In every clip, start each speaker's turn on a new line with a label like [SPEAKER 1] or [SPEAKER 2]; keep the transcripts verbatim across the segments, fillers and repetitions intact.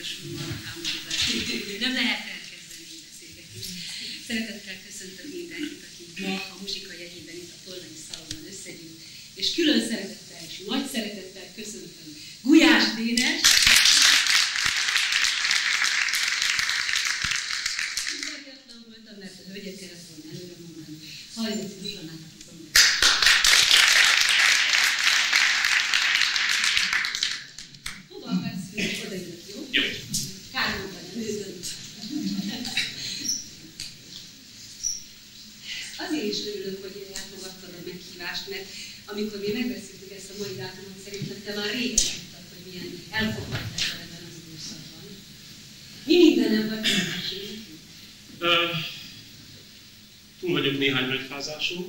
[SPEAKER 1] vannak álmodozások, nem lehet elkezdeni így beszélgetni. Szeretettel köszöntök mindenkit, aki ma a muzsika jegyében itt a Tolnai Szalonban összegyűlt, és külön szeretettel és nagy szeretettel köszöntöm Gulyás Dénest. Ügyelgetlen voltam, mert a hölgyet kellett volna előre mondani. Hajlott Zsuzsannának a zongorát. Hova akarsz főzni? Oda jövök, jó?
[SPEAKER 2] Jó.
[SPEAKER 1] Kármondani, nőzönt. Azért is örülök, hogy elfogadtad a meghívást, mert amikor mi megbeszéltük ezt a mai dátumot, szerintem te már régen tudtad, hogy milyen elfogadt leszel ebben az időszakban. Mi mindenem vagy mesélni?
[SPEAKER 2] Uh, túl vagyok néhány megfázáson.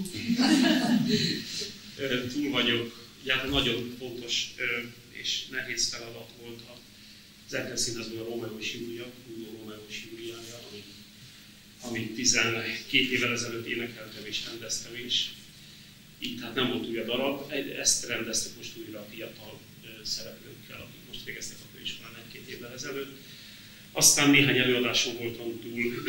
[SPEAKER 2] uh, túl vagyok, ugye nagyon fontos uh, és nehéz feladat volt az Erkel Színházban a Rómeó és Júlia, Ulló Rómeó és Júliája, amit, amit tizenkét évvel ezelőtt énekeltem és rendeztem is. Így tehát nem volt új a darab, ezt rendeztek most újra a fiatal uh, szereplőkkel, akik most végeztek a főiskolán egy-két évvel ezelőtt. Aztán néhány előadáson voltam túl,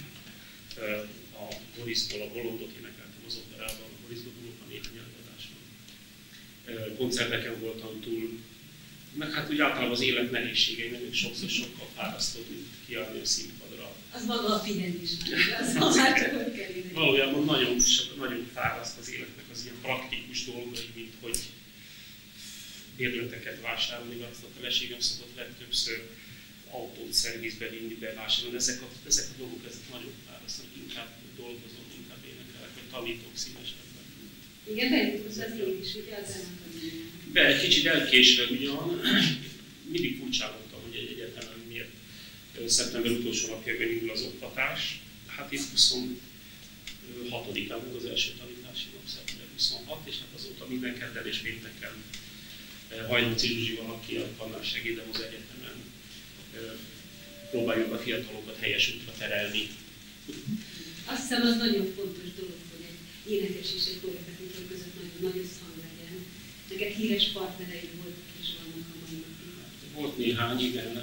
[SPEAKER 2] a Borisból a Bolondot énekeltem az operában, a Borisból voltam néhány előadáson. Koncerteken voltam túl, meg hát úgy általában az élet nehézségei, mert sokszor sokkal fárasztóbb, mint kiállni a színpadra.
[SPEAKER 1] Az maga a pihenés már, az már csak hogy kell ide.
[SPEAKER 2] Valójában nagyon, nagyon fáraszt az életnek az ilyen praktikus dolgai, mint hogy bérleteket vásárolni, mert azt a feleségem szokott legtöbbször autót szervizbe vinni, bevásárolni. Ezek a, ezek a dolgok, ezek nagyon fárasztanak, inkább dolgozom, inkább énekelek, vagy tanítok szívesebben.
[SPEAKER 1] Igen, bejutott az én is, ugye az zeneakadémián.
[SPEAKER 2] De egy kicsit elkésve ugyan, mindig furcsálottam, hogy egy egyetemen miért szeptember utolsó napjában indul az oktatás. Hát itt huszonhatodikán volt az első tanítási nap, szeptember huszonhat, és hát azóta minden kedden és pénteken Hajnóci Zsuzsival, aki a tanársegédem az egyetemen, próbáljuk a fiatalokat helyes útra terelni.
[SPEAKER 1] Azt hiszem, az nagyon fontos dolog, hogy egy énekes és egy koreografítor között nagyon nagy összhang legyen. Neked híres partnereid voltak és vannak a mai napig.
[SPEAKER 2] Volt néhány, igen.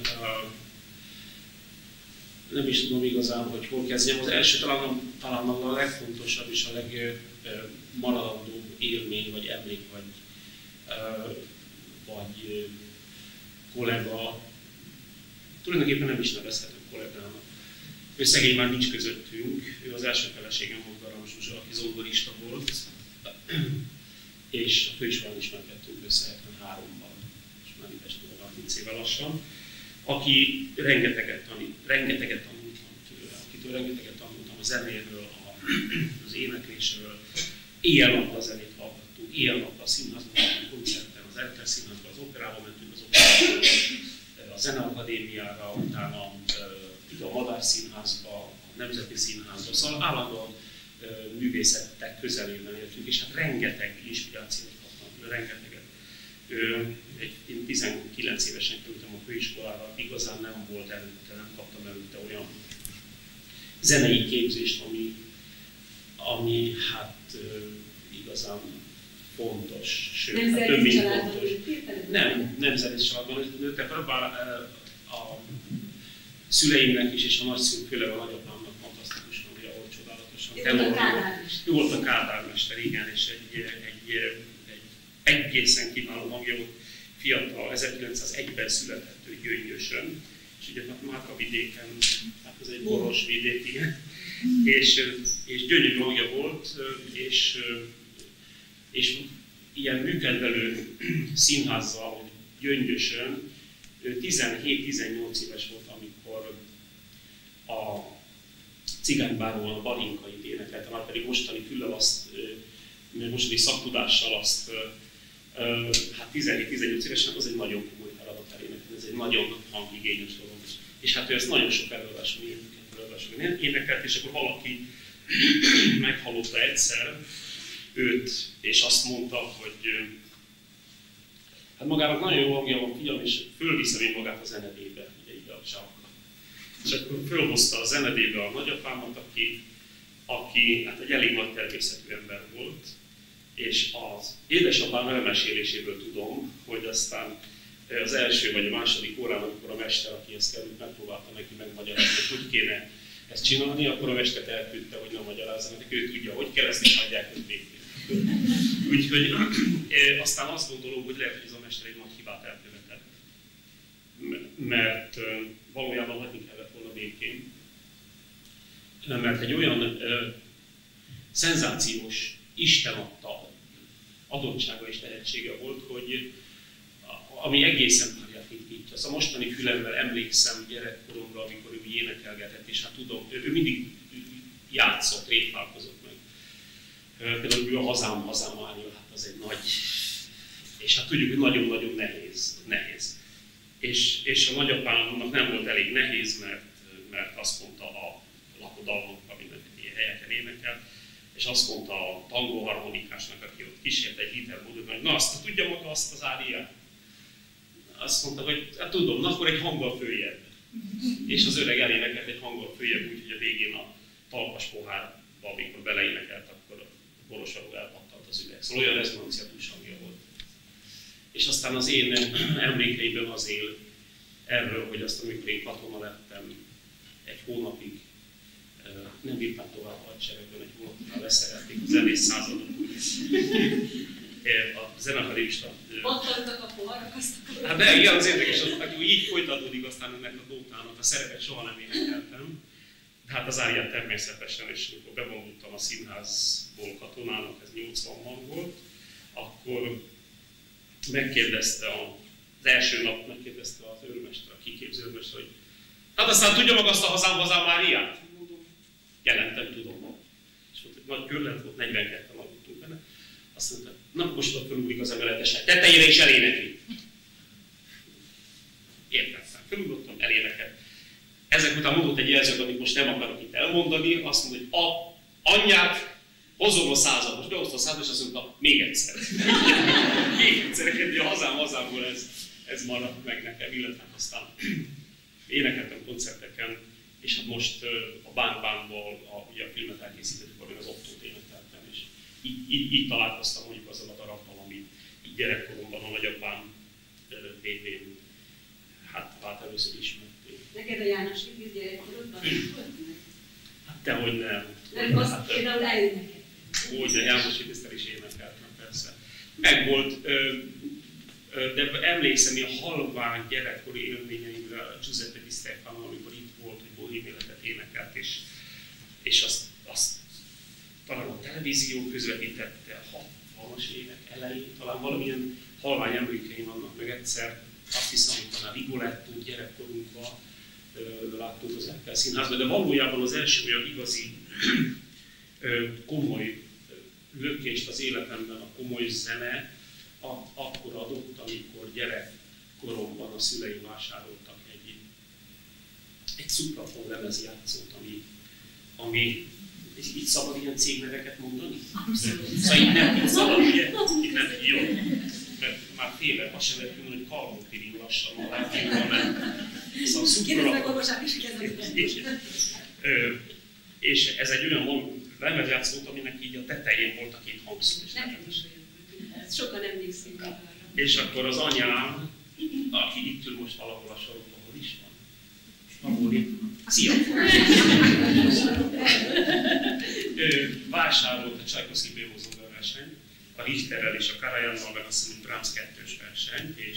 [SPEAKER 2] Nem is tudom igazán, hogy hol kezdjem. Az első talán, talán a legfontosabb és a legmaradandóbb élmény, vagy emlék, vagy, vagy kollega. Tulajdonképpen nem is nevezhető kollégának. Ő szegény már nincs közöttünk, ő az első feleségem volt, Garam Zsuzsa, aki zongorista volt, és a főiskolán ismerkedtünk össze hetvenháromban, és már éves tudom harminc éve lassan, aki rengeteget, tanít, rengeteget tanultam tőle, akitől rengeteget tanultam a zenéről, az éneklésről, éjjel-nappal zenét hallgattunk, éjjel-nappal színházban voltunk koncerten, az Erkel Színházban, az operába mentünk, az operába, a Zeneakadémiára, utána a Madár Színházba, a Nemzeti Színházba, szóval állandóan művészetek közelében éltünk, és hát rengeteg inspirációt kaptam, rengeteget. Egy, én tizenkilenc évesen kerültem a főiskolára, igazán nem volt előtte, nem kaptam előtte olyan zenei képzést, ami, ami hát igazán fontos, sőt,
[SPEAKER 1] nem
[SPEAKER 2] hát több mint fontos.
[SPEAKER 1] Nem,
[SPEAKER 2] nem zenés családban nőttek, bár a szüleimnek is és a nagyszülők, főleg a nagyapámnak fantasztikus hangja volt, csodálatosan.
[SPEAKER 1] Ő volt a kádármester.
[SPEAKER 2] Ő volt a kádármester, igen, és egy, egy, egy egészen kiváló hangja volt, fiatal, ezerkilencszázegyben született ő Gyöngyösön, és ugye hát Márkavidéken, hát ez egy boros vidék, igen, és, és gyönyörű hangja volt, és, és ilyen műkedvelő színházzal Gyöngyösön, tizenhét-tizennyolc éves volt, amikor a Cigánybáróval a Barinkait énekelte, már pedig mostani füllel azt, mostani szaktudással azt, hát tizenhét-tizennyolc évesen, az egy nagyon komoly feladat elénekelni, ez egy nagyon hangigényes dolog. És hát ő ezt nagyon sok előadáson énekelt, és akkor valaki meghallotta egyszer őt, és azt mondta, hogy hát magának nagyon jó hangja van, figyelem, és fölviszem én magát a zenedébe, ugye ide a csapka. És akkor fölhozta a zenedébe a nagyapámat, aki, aki hát egy elég nagy természetű ember volt, és az édesapám elmeséléséből tudom, hogy aztán az első vagy a második órán, amikor a mester, akihez került, megpróbálta neki megmagyarázni, hogy hogy kéne ezt csinálni, akkor a mester elküldte, hogy nem magyarázza, mert ő tudja, hogy kell, ezt is hagyják őt végül. Úgyhogy e, aztán azt gondolom, hogy lehet, hogy ez a mester egy nagy hibát elkövetett. Mert e, valójában hagyni kellett volna békén. Mert egy olyan e, szenzációs, Isten adta adottsága és tehetsége volt, hogy ami egészen Máriát indítja. Az a mostani fülemmel emlékszem gyerekkoromra, amikor ő énekelgetett, és hát tudom, ő mindig játszott, réfálkozott meg. Például ő a Hazám, hazám Mária, hát az egy nagy, és hát tudjuk, hogy nagyon-nagyon nehéz. nehéz. És, és a nagyapámnak nem volt elég nehéz, mert, mert azt mondta a lakodalmakban, mindenki helyeken énekel, és azt mondta a tangóharmonikásnak, aki ott kísért egy hitelmódot, hogy na azt tudja maga azt az áriát? Azt mondta, hogy hát tudom, na akkor egy hanggal följebb. És az öreg elénekelt egy hanggal följebb, úgyhogy a végén a talpas pohárba, amikor beleénekelt, akkor a boros alul elpattant az üveg. Szóval olyan rezonanciátús hangja volt. És aztán az én emlékeimben az él erről, hogy azt, amikor én katona lettem egy hónapig, nem bírtam tovább a hadseregben, egy hónapnál leszerelték a zenész századot. A zenekarista.
[SPEAKER 1] Pattantak a poharak, azt akkor...
[SPEAKER 2] Hát de igen, az érdekes, az, hogy így folytatódik aztán ennek a dótának, a szerepet soha nem énekeltem. De hát az áriát természetesen, és amikor bevonultam a színházból katonának, ez nyolcvanban volt, akkor megkérdezte a, az első nap megkérdezte az őrmester, a kiképző őrmester, hogy hát aztán tudja maga azt a Hazám, hazám Máriát? Mondom, jelentem, tudom. És volt egy nagy körlet, volt negyvenketten aludtunk benne. Azt mondta, na most ott fölugrik az emeletesen, tetejére is elénekli. Értettem, fölugrottam, elénekelt. Ezek után mondott egy jelzőt, amit most nem akarok itt elmondani, azt mondta, hogy a anyját hozom a század, most behozta a század, és azt mondta, még egyszer. még egyszer, hogy a hazám, hazámból ez, ez maradt meg nekem, illetve aztán énekeltem koncerteken, és hát most a Bánbánból, a, ugye a filmet elkészítettük, akkor az Ottót énekeltem, és így, így, így találkoztam mondjuk azzal a darabbal, amit így gyerekkoromban a nagyapám tévén, hát, hát először ismerték.
[SPEAKER 1] Neked a János Vigil gyerekkorodban volt?
[SPEAKER 2] Hát dehogy nem.
[SPEAKER 1] Nem, azt
[SPEAKER 2] hát,
[SPEAKER 1] például elénekeltem.
[SPEAKER 2] Úgy, de János Vigil is énekeltem, persze. Meg volt, de emlékszem a halvány gyerekkori élményeimre Giuseppe Di Stefano, amikor itt volt, hogy bohém életet énekelt, és, és azt, azt talán a televízió közvetítette a hatvanas évek elején, talán valamilyen halvány emlékeim vannak meg egyszer. Azt hiszem, hogy talán Rigolettót gyerekkorunkban láttuk az Erkel Színházban, de valójában az első olyan igazi ö, komoly lökést az életemben, a komoly zene a, akkor adott, amikor gyerekkoromban a szüleim vásároltak egy, egy szuprafon lemezjátszót, ami, ami itt szabad ilyen cégneveket mondani?
[SPEAKER 1] Abszolút.
[SPEAKER 2] Szóval itt nem, itt szabad, ugye? Itt nem, jó. Mert már félek, azt sem lehet mondani, hogy Kalmont-Pirin lassan a látjúban, mert szóval szuprafon. És ez egy olyan lemezjátszót, aminek így a tetején volt a két hangszó.
[SPEAKER 1] Nekem is olyan. Sokan emlékszünk arra.
[SPEAKER 2] És akkor az anyám, aki itt ül most valahol a sarokban, hol is van? Ahol itt? Szia! Vásárolt a Csajkovszky Bévózonga verseny, a Richterrel és a Karajannal, meg azt hiszem, hogy Brahms kettős verseny, és,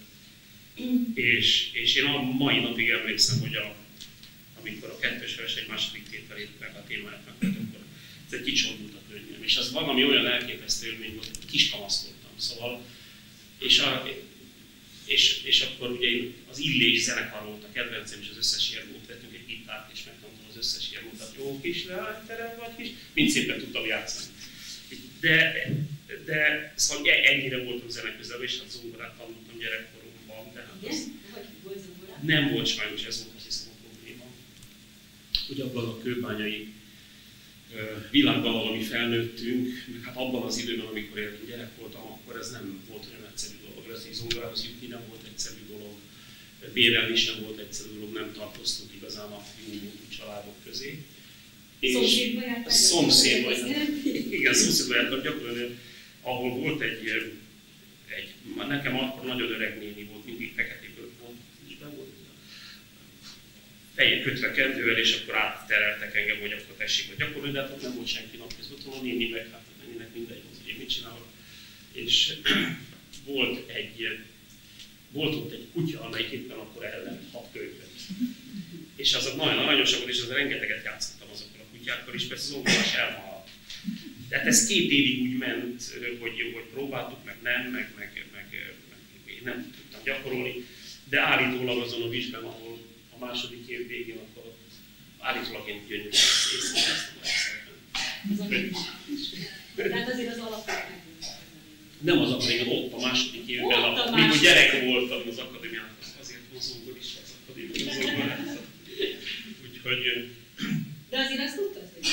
[SPEAKER 2] és, és én a mai napig emlékszem, hogy a, amikor a kettős verseny második tételét meg a témáját megtett, akkor ez egy kicsordult a könnyem. És az valami olyan elképesztő élmény volt, hogy kiskamaszkodtam. Szóval, és, a, és, és akkor ugye én az Illés zenekar volt a kedvencem, és az összes Jermót vettünk egy gitárt, és megtanultam az összes Jermót, jó kis leányterem vagy kis, mind szépen tudtam játszani. De, de szóval ennyire voltam zeneközelben, és hát zongorát tanultam gyerekkoromban. De hát az nem volt sajnos, ez volt azt hiszem a probléma. Hogy abban a kőbányai világban valami felnőttünk, hát abban az időben, amikor én gyerek voltam, akkor ez nem volt olyan egyszerű dolog. Ez zongorához jutni nem volt egyszerű dolog, bérelni sem volt egyszerű dolog, nem tartoztunk igazán a jó családok közé.
[SPEAKER 1] Szomszédba jártak?
[SPEAKER 2] Szomszédba jártak. Igen, szomszédba jártak gyakorlatilag, ahol volt egy, egy, már nekem akkor nagyon öreg néni volt, mindig feketéből volt, volt fejét kötve kendővel, és akkor áttereltek engem, hogy akkor tessék a gyakorolni, de hát ott nem volt senki napközben, otthon a néni meg, hát a néninek mindegy volt, hogy én mit csinálok. És volt egy, volt ott egy kutya, amelyik éppen akkor ellen hat kölyköt. És azok nagyon aranyosak volt, és az rengeteget játszottam azokkal a kutyákkal, és persze az ongolás elmaradt. Tehát ez két évig úgy ment, hogy, hogy próbáltuk, meg nem, meg, meg, meg, meg én nem tudtam gyakorolni, de állítólag azon a vizsgán, ahol a második év végén, akkor állítólag én gyönyörű észreveztem a rendszerben.
[SPEAKER 1] Tehát azért az alapját
[SPEAKER 2] nem az akadémián, ott a második évben, amikor gyerek voltam az akadémián, azért hozókor is az akadémián. Úgyhogy...
[SPEAKER 1] De azért azt tudtad, hogy...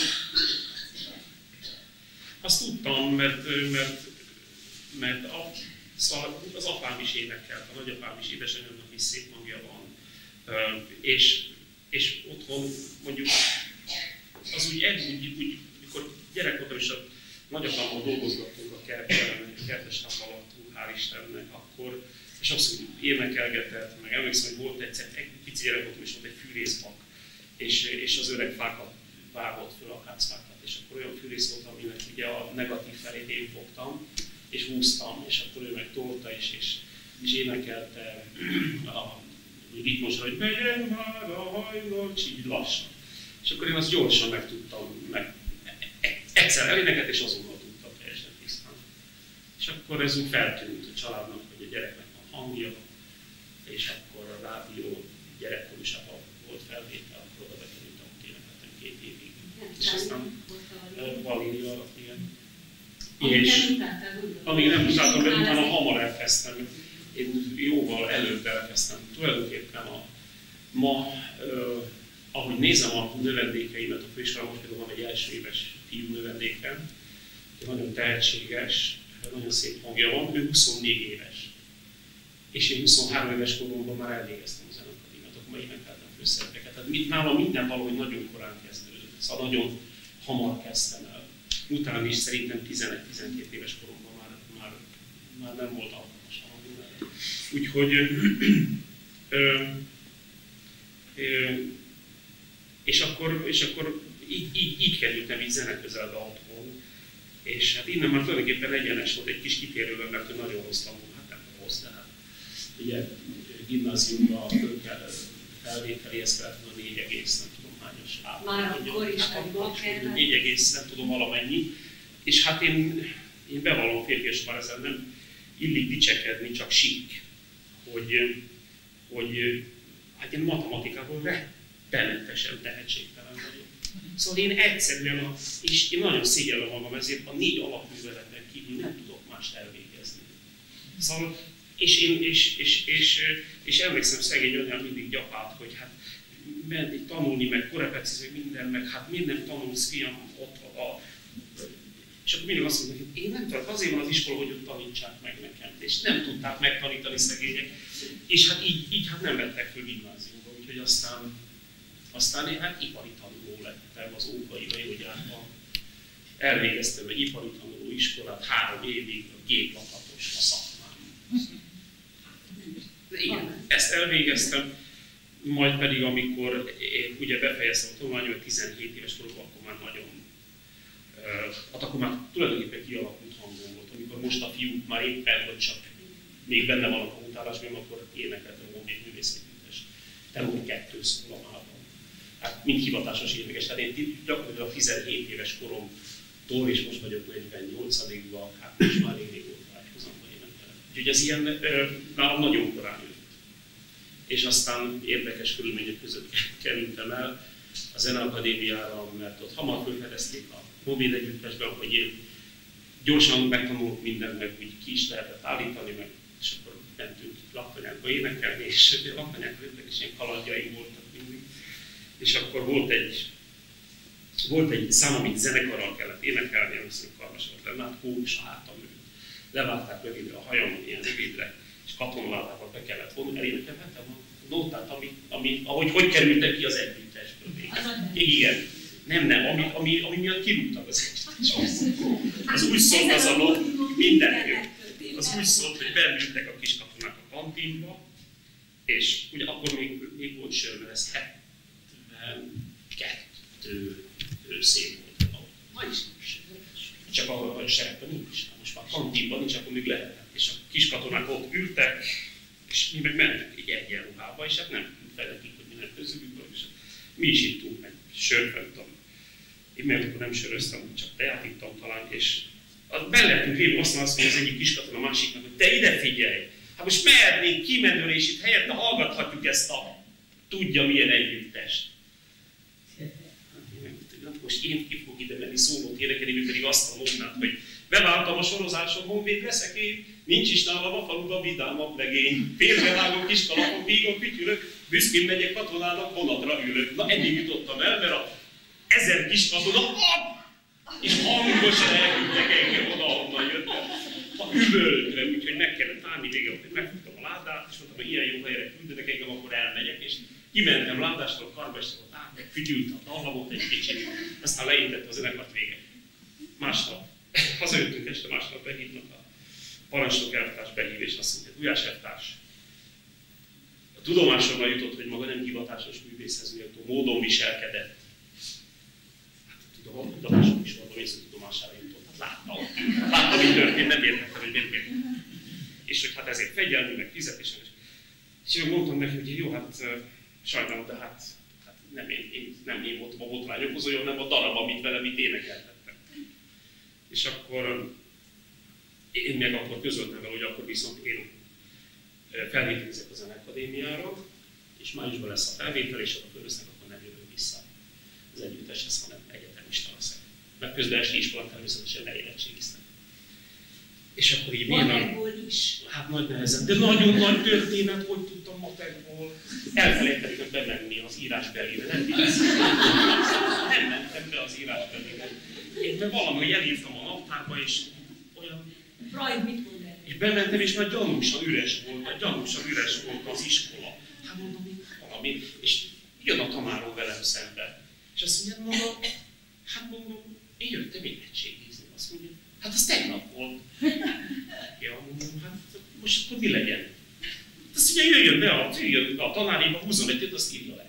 [SPEAKER 2] Azt tudtam, mert, mert, mert a, szóval az apám is énekelt, a nagyapám is, édesanyámnak is szép hangja van. És, és otthon mondjuk az úgy, úgy, úgy mikor gyerek voltam és a nagyapámmal dolgozgattunk a kertben, a kertestámmal alattunk, hál' Istennek, akkor, és abszolút énekelgetett, meg emlékszem, hogy volt egyszer, egy pici gyerek voltam, és volt egy fűrészbak, és, és az öreg fákat vágott föl, akácfákat, és akkor olyan fűrész volt, aminek ugye a negatív felét én fogtam, és húztam, és akkor ő meg tolta is, és, és énekelte a ritmusra, hogy megyen már a hajnal, és így lassan. És akkor én azt gyorsan meg tudtam, meg egyszer elénekelt, és azonnal tudtam teljesen tisztán. És akkor ez úgy feltűnt a családnak, hogy a gyereknek van hangja, és akkor a rádió gyerekkorúsában volt felvétel, akkor oda bekerültem, hogy énekeltem két évig. És aztán Valéria, igen. És amíg nem utáltam, mert utána hamar elkezdtem. Én jóval előbb elkezdtem. Tulajdonképpen a, ma, uh, ahogy nézem a növendékeimet a főiskolában, most például van egy első éves fiú növendékem, nagyon tehetséges, nagyon szép hangja van, ő huszonnégy éves. És én huszonhárom éves koromban már elvégeztem a zenekadémiát, akkor már énekeltem főszerepeket. Tehát nálam minden valahogy nagyon korán kezdődött, szóval nagyon hamar kezdtem el. Utána is szerintem tizenegy-tizenkét éves koromban már, már, már nem volt alkalmas a hangjára. Úgyhogy ö, ö, és akkor, és akkor így, így, így kerültem így zeneközelbe otthon. És hát innen már tulajdonképpen egyenes volt egy kis kitérőben, mert ő nagyon rossz tanul, hát nem rossz, de hát ugye gimnáziumban föl kell felvételihez kellett a négy egész, nem tudom hányos át.
[SPEAKER 1] Már akkor is, hogy ma kellett.
[SPEAKER 2] négy egész, nem tudom valamennyi. És hát én, én bevallom férfias már ezen nem illik dicsekedni, csak sík, hogy, hogy hát én matematikából rettenetesen tehetségtelen vagyok. Szóval én egyszerűen, a, és én nagyon szégyellem magam ezért, a négy alapműveleten kívül nem tudok mást elvégezni. Szóval, és, én, és, és, és, és emlékszem, szegény anyám mindig gyapált, hogy hát menni tanulni, meg korepetízni, minden, meg hát miért nem tanulsz, fiam, ott a, a... És akkor mindig azt mondom, hogy én nem tudok, azért van az iskola, hogy ott tanítsák meg nekem, és nem tudták megtanítani szegények. És hát így, így hát nem vettek föl gimnáziumba, úgyhogy aztán, aztán én hát ipari tanuló lettem az Ókai Hajógyárban. Elvégeztem egy ipari tanuló iskolát három évig, a géplakatos a szakmám. Igen, ezt elvégeztem, majd pedig amikor én ugye befejeztem a tanulmányomat tizenhét éves koromban, akkor már nagyon, uh, hát akkor már tulajdonképpen kialakult hangom volt, amikor most a fiúk már éppen, hogy csak még benne van a komutálásban, akkor énekeltem a Honvéd Művészegyüttes tenor kettő szólamában. Hát mind hivatásos énekes, tehát én gyakorlatilag a tizenhét éves koromtól, és most vagyok negyvennyolcadikban, hát most már elég régóta változomban énekelem. Úgyhogy ez ilyen nálam nagyon korán jött. És aztán érdekes körülmények között kerültem el a Zeneakadémiára, mert ott hamar felfedezték a Honvéd Együttesben, hogy én gyorsan megtanulok mindent, meg úgy ki is lehetett állítani, meg, és akkor mentünk laktanyákba énekelni, és a laktanyákban érdekes ilyen kalandjaim voltak mindig. És akkor volt egy, volt egy szám, amit zenekarral kellett énekelni, amikor karmas volt lenne, hát kórus a hátam ő. Levágták rövidre a hajam, ilyen rövidre, és katonaváltával be kellett vonni, elénekelhetem a nótát, ami, ami, ahogy hogy kerültek ki az együttesből még. Igen. Nem, nem, ami, ami, ami miatt kirúgtak az együttesből. Az úgy szólt az a nót, minden, az az úgy szólt, hogy beültek a kis katonák a kantinba, és ugye akkor még, még volt sör, mert ez hetvenkettő őszén volt. Majd is csak a seregben nincs. Most már a kantinban nincs, akkor még lehetett. És a kis katonák ott ültek, és mi meg mentünk egy egyenruhába, és hát nem felettük, hogy minden közülünk van, és mi is ittunk meg sört, nem tudom. Én meg akkor nem söröztem, csak teát ittam talán, és mellettünk végül azt mondja az egyik kiskatona a másiknak, hogy te ide figyelj! Hát most mehetnénk kimenőre, és itt helyette hallgathatjuk ezt a tudja milyen együttest. Hát most én ki fogok ide menni szólót énekelni, mi pedig azt a mondnát, hogy beváltam a sorozáson, honvéd leszek én, nincs is nálam a faluban vidámabb legény. Félrevágom kis kalapon, vígon kütyülök, büszkén megyek katonának, vonatra ülök. Na eddig jutottam el, mert a ezer kis katona, és hangosan elküldtek engem oda, ahonnan jöttem. A üvöltre, úgyhogy meg kellett állni végül, hogy megfogtam a ládát, és mondtam, hogy ilyen jó helyre küldenek engem, akkor elmegyek, és kimentem ládástól, a karmestől át, meg fütyült a dallamot egy kicsit, aztán leintette a zenekart vége. Másnap, hazajöttünk este, másnap behívnak a parancsnok elvtárs behív, és azt mondja, Gulyás elvtárs, a tudomásomra jutott, hogy maga nem hivatásos művészhez méltó módon viselkedett. A tudomásom is mondom, észre tudomására jutott. Hát láttam, láttam, mi történt, nem értettem, hogy miért miért. És hogy hát ezért fegyelmi, meg fizetésen. És én mondtam neki, hogy jó, hát uh, sajnálom, de hát, hát nem, én, én, nem én voltam a botrány okozója, hanem a darab, amit velem itt énekeltettem. És akkor én meg akkor közöltem vele, hogy akkor viszont én felvételizek a Zeneakadémiára, és májusban lesz a felvétel, és akkor fölvesznek, akkor nem jövök vissza az együtteshez, hanem egyetemista leszek. Mert közben esti iskolán természetesen leérettségiztem. És akkor így
[SPEAKER 1] matekból is.
[SPEAKER 2] Hát nagy nehezen, de nagyon nagy történet, hogy tudtam matekból. Elfelejtettem bemenni az írásbelire, nem vicc. Nem mentem be az írásbelire. Én be valahogy elírtam a naptárba, és olyan...
[SPEAKER 1] Freud mit mond el?
[SPEAKER 2] És bementem, és már gyanúsan üres volt, már gyanúsan üres volt az iskola. Hát mondom, hogy valami. És jön a tanárom velem szembe. És azt mondja, maga, hát mondom, én jöttem érettségizni. Azt mondja, hát az tegnap volt. Ja, mondom, hát most akkor mi legyen? Azt mondja, jöjjön be a, jöjjön be a tanáréba, húzzon egy tétet, azt írja le.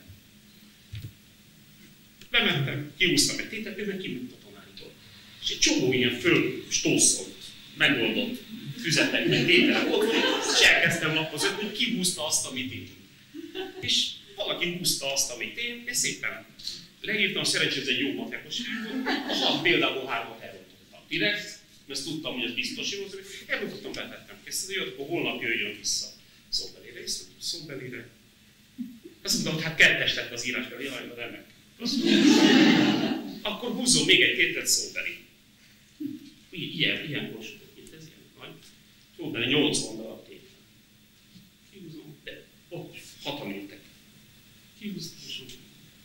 [SPEAKER 2] Bementem, kihúztam egy tétet, meg kiment a tanárítól. És egy csomó ilyen fölstószott, megoldott füzetek, meg tételek volt, és elkezdtem lapozni, hogy kihúzta azt, amit én. És valaki húzta azt, amit én, és szépen leírtam, szerencsére ez egy jó matekos fiú, a hat példából hármat elrontottam. Direkt, mert tudtam, hogy ez biztos jó, elrontottam, betettem készíteni, hogy akkor holnap jöjjön vissza szóbelére, és szóbelére. Azt mondtam, hogy hát kettes lett az írásbeli, jaj, de remek. Akkor húzzon még egy tétet szóbeli. Ilyen, ilyen konstruktok, mint ez, ilyen nagy. Szóbeli nyolcvan darab tétel. Kihúzom, de ott hatan ültek. Kihúztam, és úgy.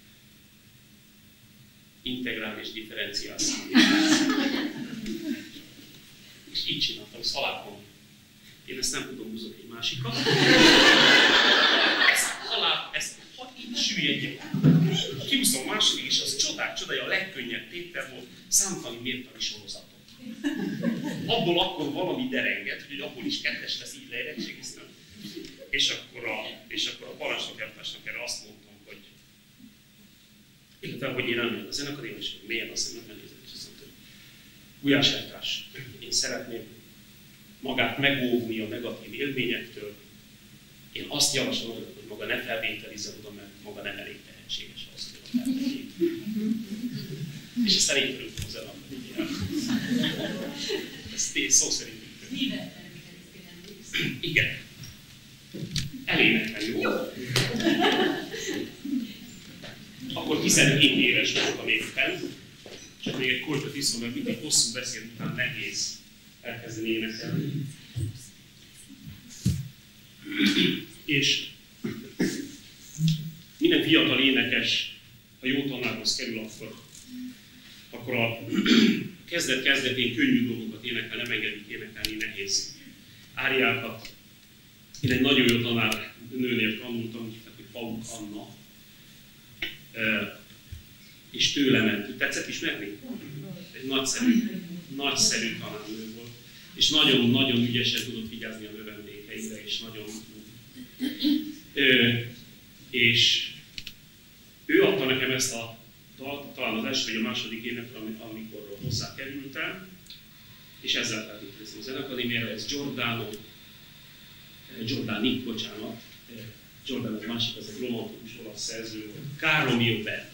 [SPEAKER 2] Integrál és differenciál számítás. És így csináltam, szalápon. Én ezt nem tudom húzni egy másikat. Ezt halál, ezt ha így süllyedjek. Kihúztam a második, és az csodák csodája, a legkönnyebb tétel volt, számtani mértani sorozatok. Abból akkor valami derengett, hogy abból is kettes lesz, így leérettségiztem. És akkor a, és akkor a parancsnok elvtársnak erre azt mondtam, hogy illetve, hogy én elmegyek a Zeneakadémiára, és hogy milyen azt nem elnézett, és azt mondta, hogy Gulyás elvtárs, én szeretném magát megóvni a negatív élményektől. Én azt javaslom, hogy maga ne felvételizze oda, mert maga nem elég tehetséges ahhoz, hogy oda felvételizze. És aztán én törültem a Zeneakadémiára. Ezt én szó szerint üttem.
[SPEAKER 1] Mivel felvételiztél?
[SPEAKER 2] Igen. Elénekelni, jó? Jó. Akkor tizenhét éves voltam éppen, csak még egy kortyot iszom, mert mindig hosszú beszéd után nehéz elkezdeni énekelni. És minden fiatal énekes, ha jó tanárhoz kerül, akkor, akkor a kezdet-kezdetén könnyű dolgokat énekel, nem engedik énekelni nehéz áriákat. Én egy nagyon jó tanár nőnél tanultam, hogy Pauk Anna, és tőle ment. Tetszett ismerni? Egy nagyszerű, nagyszerű tanárnő volt. és nagyon-nagyon ügyesen tudott vigyázni a növendékeire, és nagyon... Ö, és ő adta nekem ezt a dalt, talán az első vagy a második évnek, amikor hozzá kerültem, és ezzel feltételeztem a Zeneakadémiára, ez Giordano, Giordani, bocsánat, Giordano a másik, az egy romantikus olasz szerző, Carlo Mio Bello.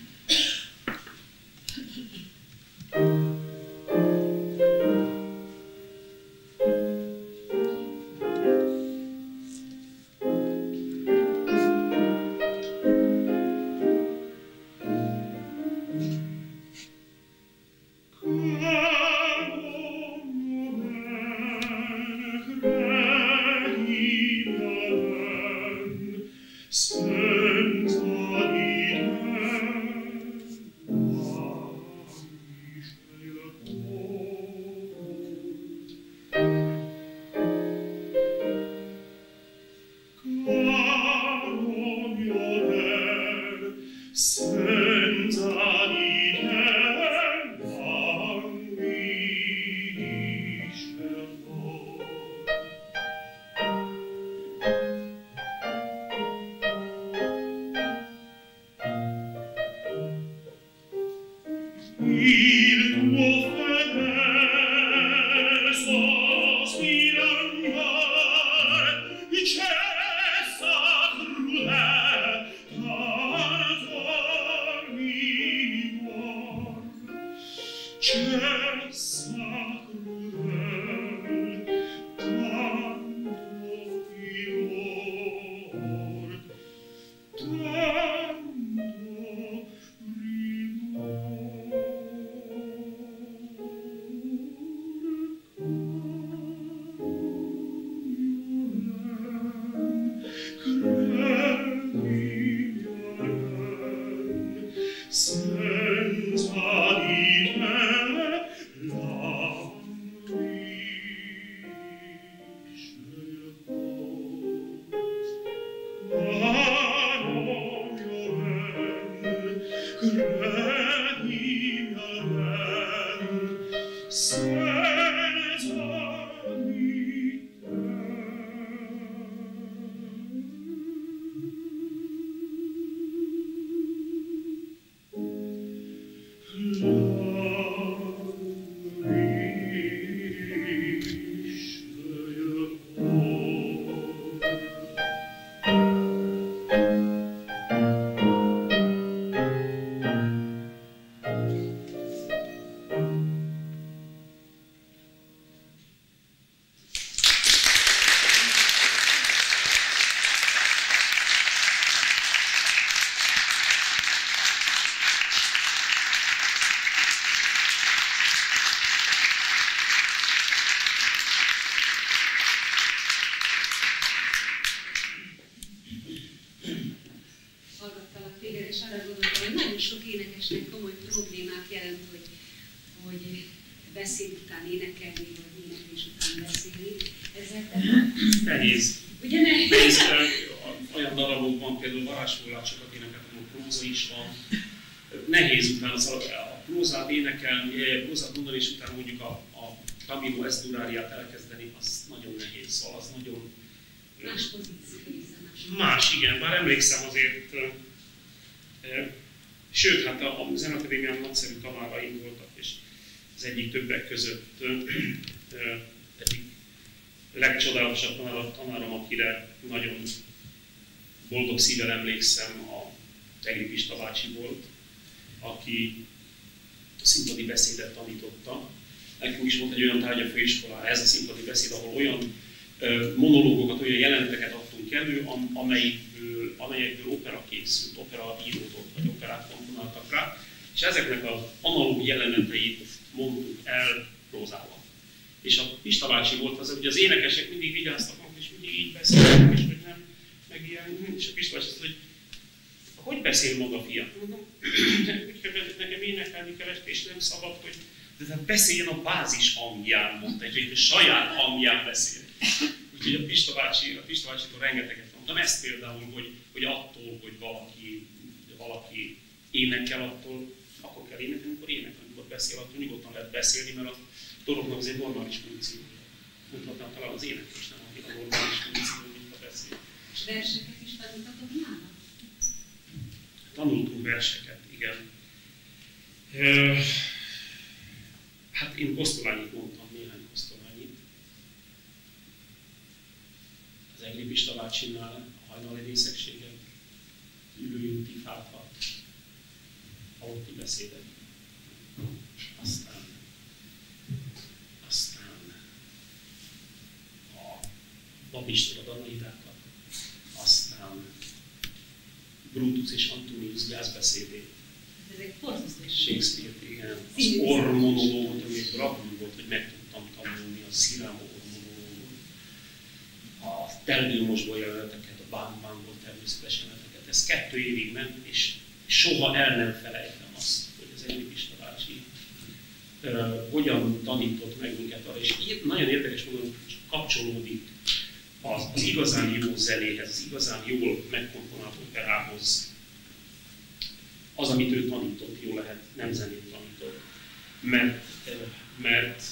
[SPEAKER 1] Sok énekesnek komoly problémát jelent, hogy, hogy beszéd után énekelni, vagy éneklés után beszélni. Ezzel
[SPEAKER 2] nehéz.
[SPEAKER 1] Ugye nehéz?
[SPEAKER 2] Nehéz. Olyan darabokban, például varázsforrácsokat énekeltem, a próza is van. Nehéz utána a prózát énekelni, prózát mondani, és utána mondjuk a, a Camillo Esdurariát elkezdeni, az nagyon nehéz, szóval az nagyon...
[SPEAKER 1] Más pozíció, más.
[SPEAKER 2] Más, igen, bár emlékszem azért, sőt, hát a, a Zeneakadémián nagyszerű tanáraim voltak, és az egyik többek között egyik legcsodálatosabb tanárom, akire nagyon boldog szívvel emlékszem, a Tegri Pista bácsi volt, aki a színpadi beszédet tanította. Nekünk is volt egy olyan tárgya főiskolára, ez a színpadi beszéd, ahol olyan monológokat, olyan jeleneteket adtunk elő, amelyekből, amelyekből opera készült, opera íródott, vagy operát komponáltak rá, és ezeknek az analóg jeleneteit mondtuk el prózával. És a Pista bácsi volt az, hogy az énekesek mindig vigyáztak maguk, és mindig így beszéltek, és hogy nem, meg ilyen, és a Pista bácsi azt, hogy hogy beszél maga, fiam? Mondom, nekem énekelni kell, és nem szabad, hogy de beszéljen a bázis hangján, mondta, hogy a saját hangján beszél. Úgyhogy a Pista bácsi, a Pista bácsitól rengeteget mondtam, ezt például, hogy, hogy attól, hogy valaki, valaki énekel, attól, akkor kell énekelni, amikor énekel, amikor beszél, attól nyugodtan lehet beszélni, mert a dolognak az egy normális funkció. mondhatnám talán az éneklés nem annyira normális funkció, mint a beszéd.
[SPEAKER 1] És verseket is tanultatok nála?
[SPEAKER 2] Tanultunk verseket, igen. Hát én Kosztolányit mondtam, néhány Kosztolányit. Az Egri Pista bácsinál, a hajnali részegségen, ülőjünk tifákat, halotti beszédet. Aztán, aztán a Babistól a Danaidákat, aztán Brutus és Antonius gyászbeszédét.
[SPEAKER 1] Ezek borzasztó.
[SPEAKER 2] Shakespeare-t, igen. Az ormonológot, ami bravúr volt, hogy meg tudtam tanulni, a Szirám ormonológot. A Tellőmosból jeleneteket, a Bánkbánkból természetes jeleneteket. Ez kettő évig ment, és soha el nem felejtem azt, hogy az Egri Pista bácsi uh, hogyan tanított meg minket arra. És így nagyon érdekes módon kapcsolódik az, az igazán jó zenéhez, az igazán jól megkomponált operához. Az, amit ő tanított, jó lehet, nem zenét tanított. Mert, mert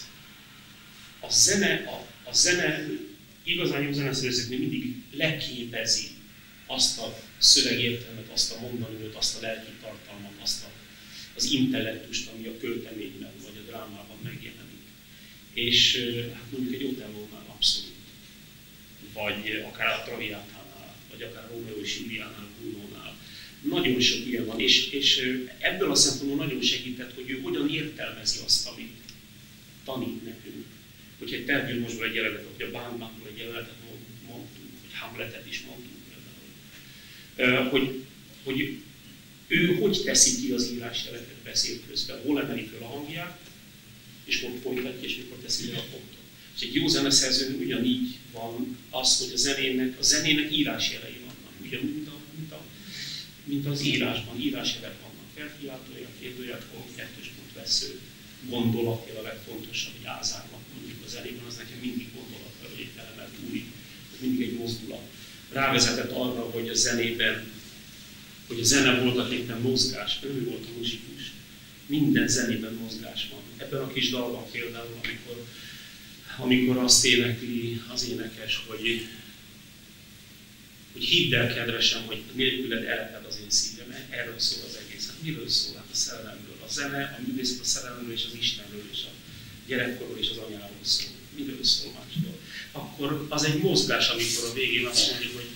[SPEAKER 2] a zene, a, a zene, igazán jó zeneszerzőknél mindig leképezi azt a szövegértelmet, azt a mondanót, azt a lelki tartalmat, azt a, az intellektust, ami a költeményben vagy a drámában megjelenik. És hát mondjuk egy Otellónál abszolút. Vagy akár a Traviátánál, vagy akár Rómeó és Júliánál, Gounodnál. Nagyon sok ilyen van, és, és ebből a szempontból nagyon segített, hogy ő hogyan értelmezi azt, amit tanít nekünk. Hogyha egy Tellőmosból egy jelenetet, vagy a Bánkbánkból egy jelenetet mondtunk, hogy Hamletet is mondtunk például. Hogy, hogy ő hogy teszi ki az írásjelenetet beszéd közben, hol emeli föl a hangját, és hol folytatja, és mikor teszi le a pontot. És egy jó zeneszerzőn ugyanígy van az, hogy a zenének, a zenének írásjelei vannak, ugyanúgy, mint, a, mint, a, mint az írásban. Írásjelek vannak, felkiáltója, kérdőjelpont, kettős pont vesző, gondolatja a legfontosabb, hogy ázárnak mondjuk a zenében, az nekem mindig gondolat, hogy egy felemelt új, mindig egy mozdulat. Rávezetett arra, hogy a zenében, hogy a zene voltak éppen mozgás, ő volt a muzsikus. Minden zenében mozgás van. Ebben a kis dalban például, amikor, amikor azt énekli az énekes, hogy, hogy hidd el, kedvesem, hogy nélküled elped az én szívem. Erről szól az egész. Hát miről szól? Hát a szerelemről. A zene, a művészet a szerelemről és az Istenről és a gyerekkorról és az anyáról szól. Miről szól másról? Akkor az egy mozgás, amikor a végén azt mondjuk, hogy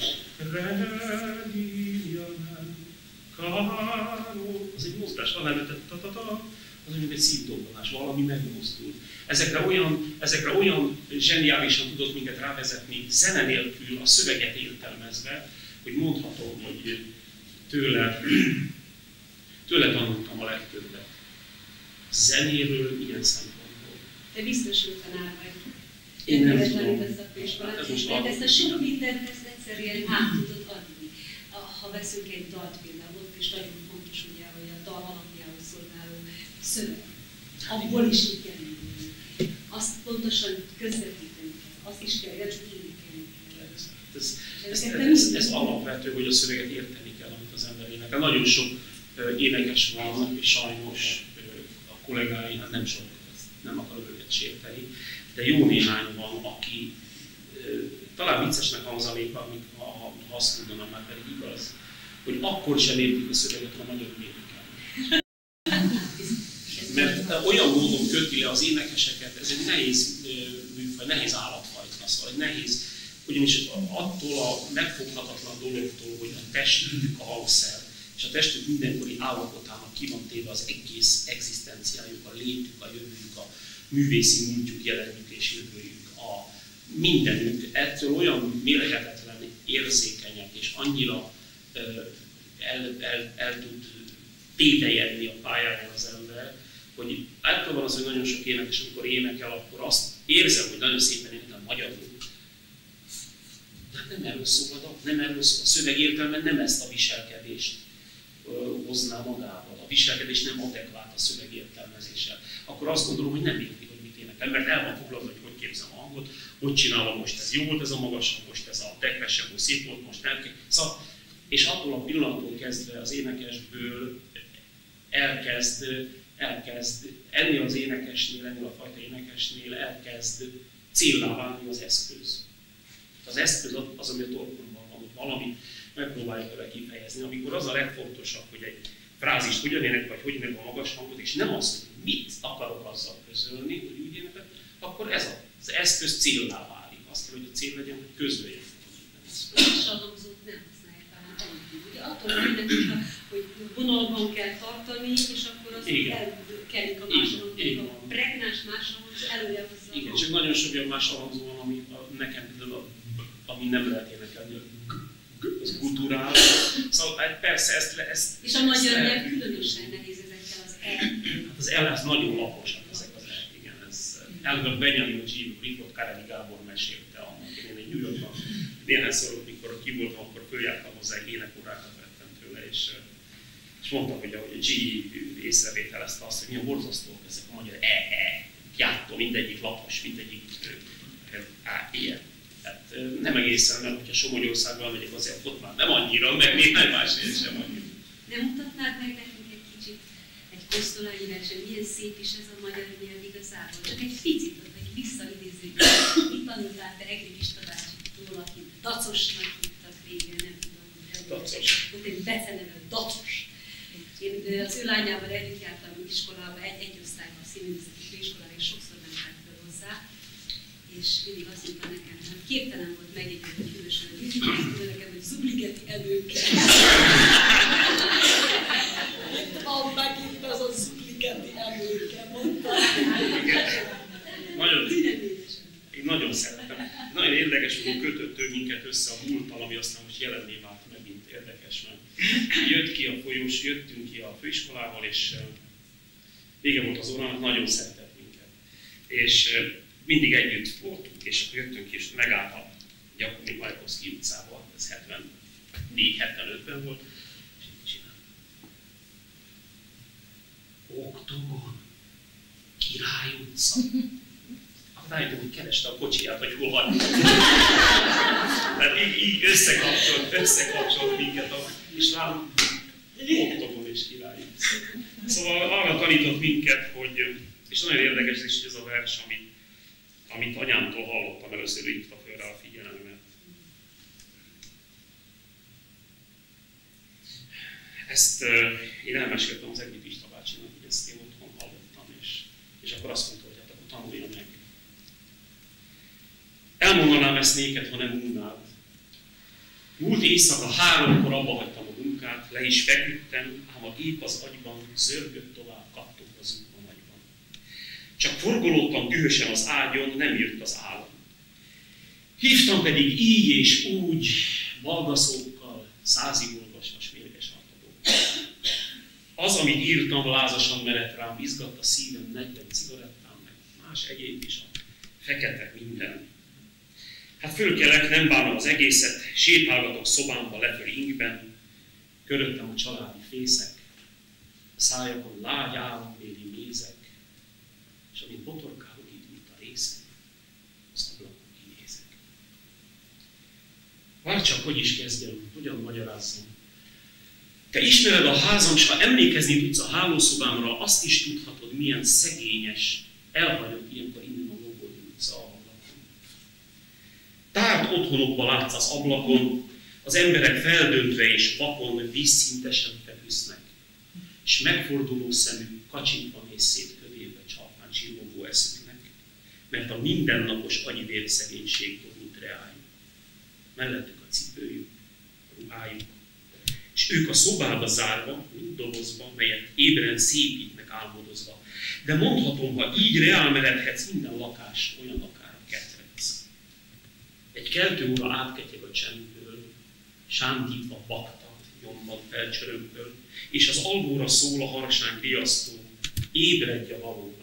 [SPEAKER 2] az egy mozgás, az mondjuk egy szívdobbanás, valami megmozdul. Ezekre olyan, ezekre olyan zseniálisan tudott minket rávezetni, zene nélkül, a szöveget értelmezve, hogy mondhatom, hogy tőle, tőle tanultam a legtöbbet. Zenéről ilyen szempontból.
[SPEAKER 1] Te biztos, hogy tanár vagy.
[SPEAKER 2] Én nem tudom.
[SPEAKER 1] Mert ezt a sok mindent ezt egyszerűen át tudod adni. Ha veszünk egy dalt például, ott is nagyon fontos, ugye, hogy a dal alapjául szolgáló szöveg. Abból is így kell indulni. Azt pontosan közvetíteni kell, azt is kell, hogy énekelni kell.
[SPEAKER 2] Ez, ez, ez, ez alapvető, hogy a szöveget érteni kell, amit az ember énekel. Nagyon sok uh, énekes van, és sajnos uh, a kollégái, hát nem sok, nem akarom őket sérteni, de jó néhány van, aki uh, talán viccesnek hangzanék, ha, ha azt mondanám, már pedig igaz, hogy akkor sem értik a szöveget, ha magyarul énekelni. Mert olyan módon köti le az énekeseket, ez egy nehéz műfaj, nehéz állatfajta, szóval egy nehéz, ugyanis attól a megfoghatatlan dologtól, hogy a testük a hangszer, és a testük mindenkori állapotának ki van téve az egész egzisztenciájuk, a létük, a jövőjük, a művészi múltjuk, jelenjük és jövőjük, a mindenük, ettől olyan mérhetetlen érzékenyek, és annyira el, el, el tud tétejedni a pályáján az ember, hogy általában az, hogy nagyon sok énekes, amikor énekel, akkor azt érzem, hogy nagyon szépen énekel magyarul. De nem erről szól a dal, nem erről szól. A szöveg értelme nem ezt a viselkedést hozná magával. A viselkedés nem adekvát a szöveg értelmezéssel. Akkor azt gondolom, hogy nem érti, hogy mit énekel, mert el van foglalva, hogy hogy képzem a hangot, hogy csinálom most ez jó volt, ez a magas, most ez a tekvesebb, volt, szép volt, most nem kell. Szóval, és attól a pillanattól kezdve az énekesből elkezd, elkezd ennél az énekesnél, ennél a fajta énekesnél elkezd céllá válni az eszköz. Az eszköz az, ami a torkomban van, hogy valamit megpróbáljuk vele kifejezni, amikor az a legfontosabb, hogy egy frázist hogyan énekel, vagy hogy énekel a magas hangot, és nem az, hogy mit akarok azzal közölni, hogy úgy énekel, akkor ez az eszköz céllá válik. Azt kell, hogy a cél legyen, hogy közöljön.
[SPEAKER 1] Lassan hangzót nem használják talán elég. Ugye attól mindenki, hogy vonalban kell tartani, és akkor az elkerik a máshangzót. A pregnáns máshangzó előre hozza.
[SPEAKER 2] Igen, csak nagyon sok olyan máshangzó van, ami a, nekem például, ami nem lehet énekelni, az kultúrál. Szóval persze ezt... ezt
[SPEAKER 1] és a magyar nyelv különösen nehéz ezekkel az el.
[SPEAKER 2] Hát az el, az nagyon laposak ezek az el. Igen, ez Albert Benjamin Rifot Káreli Gábor mesélte annak. Én egy New Yorkban néhányszor, mikor ki voltam, akkor följártam hozzá, énekórákat vettem tőle, és, és mondta, hogy a G észrevételezte azt, hogy milyen borzasztóak ezek a magyar e-e, játó, mindegyik lapos, mindegyik á, ilyen. Hát nem egészen, mert hogyha Somonyországban megyek, azért ott már nem annyira, meg néhány más rész sem annyira.
[SPEAKER 1] Nem mutatnád meg nekünk egy kicsit egy kosztolányi versen, milyen szép is ez a magyar nyelv igazából? Csak egy picit, hogy visszaidézzük, mit tanultál te Egri Pista bácsitól, akit Dacosnak hívtak régen, nem tudom, hogy
[SPEAKER 2] Dacos.
[SPEAKER 1] Ott egy beceneve, Dacos. Én az ő lányával együtt jártam iskolába, egy, egy osztályban, a színművészeti főiskolába, és sokszor mentem föl hozzá. És mindig azt mondta nekem, hogy képtelen volt megjegyezni különösen a vizsgát, hogy nekem, hogy Zubligeti előkkel. Van megint az a Zubligeti előkkel, mondta.
[SPEAKER 2] Nagyon, én nagyon szeretem. Nagyon érdekes, hogy kötött ő minket össze a múlttal, ami aztán most jelenné vált megint érdekes, mert jött ki a folyós, jöttünk ki a főiskolával, és vége volt az órának, nagyon szeretett minket. És mindig együtt voltunk, és akkor jöttünk és megálltam, ugye akkor még Majkovszky utcában, ez hetvennégy hetvenötben volt, és így csináltam. Oktogon, Király utca. Akkor rájöttem, hogy kereste a kocsiját, hogy hol van. Tehát így, így összekapcsolt, összekapcsolt minket, és látom, Oktogon és Király utca. Szóval arra tanított minket, hogy, és nagyon érdekes is ez a vers, amit amit anyámtól hallottam, először hívta föl rá a figyelmemet. Ezt uh, én elmeséltem az Egri Pista bácsinak, hogy ezt én otthon hallottam, és, és akkor azt mondta, hogy hát akkor tanulja meg. Elmondanám ezt néked, ha nem unnád. Múlt éjszaka háromkor abba hagytam a munkát, le is feküdtem, ám a gép az agyban zörgött tovább, kattog az útban agyban. Csak forgolódtam dühösen az ágyon, nem jött az álom. Hívtam pedig így és úgy, balgaszókkal, százig olvasva, s mérges átadó. Az, amit írtam, lázasan merett rám, izgatta szívem, negyven cigarettám, meg más egyéb is, a fekete minden. Hát fölkelek, nem bánom az egészet, sétálgatok szobámba leföl ingben, köröttem a családi fészek, a szájakon lágy állambéli mézek, és amint botorkálok itt, mint a részek, az ablakon kinézek. Várj csak, hogy is kezdjem, hogyan magyarázzam. Te ismered a házam, s ha emlékezni tudsz a hálószobámra, azt is tudhatod, milyen szegényes, elhagyott ilyenkor innen a Lobogyi utca ablakon. Tárt otthonokba látsz az ablakon, az emberek feldöntve és vakon, vízszintesen feküsznek, és megforduló szemük kacsintva néz szét kövébe csalpán csillogó eszüknek, mert a mindennapos agyvérszegénység jobb, mint reájuk. Mellettük a cipőjük, a ruhájuk, és ők a szobába zárva, mint dobozba, melyet ébren szépítnek álmodozva. De mondhatom, ha így reál meredhetsz, minden lakás olyan akár a ketrec. Egy keltőóra átketyeg a csendből, sántítva baktat, nyomban felcsörömpöl, és az alvóra szól a harsánk riasztó, ébredj a valóra.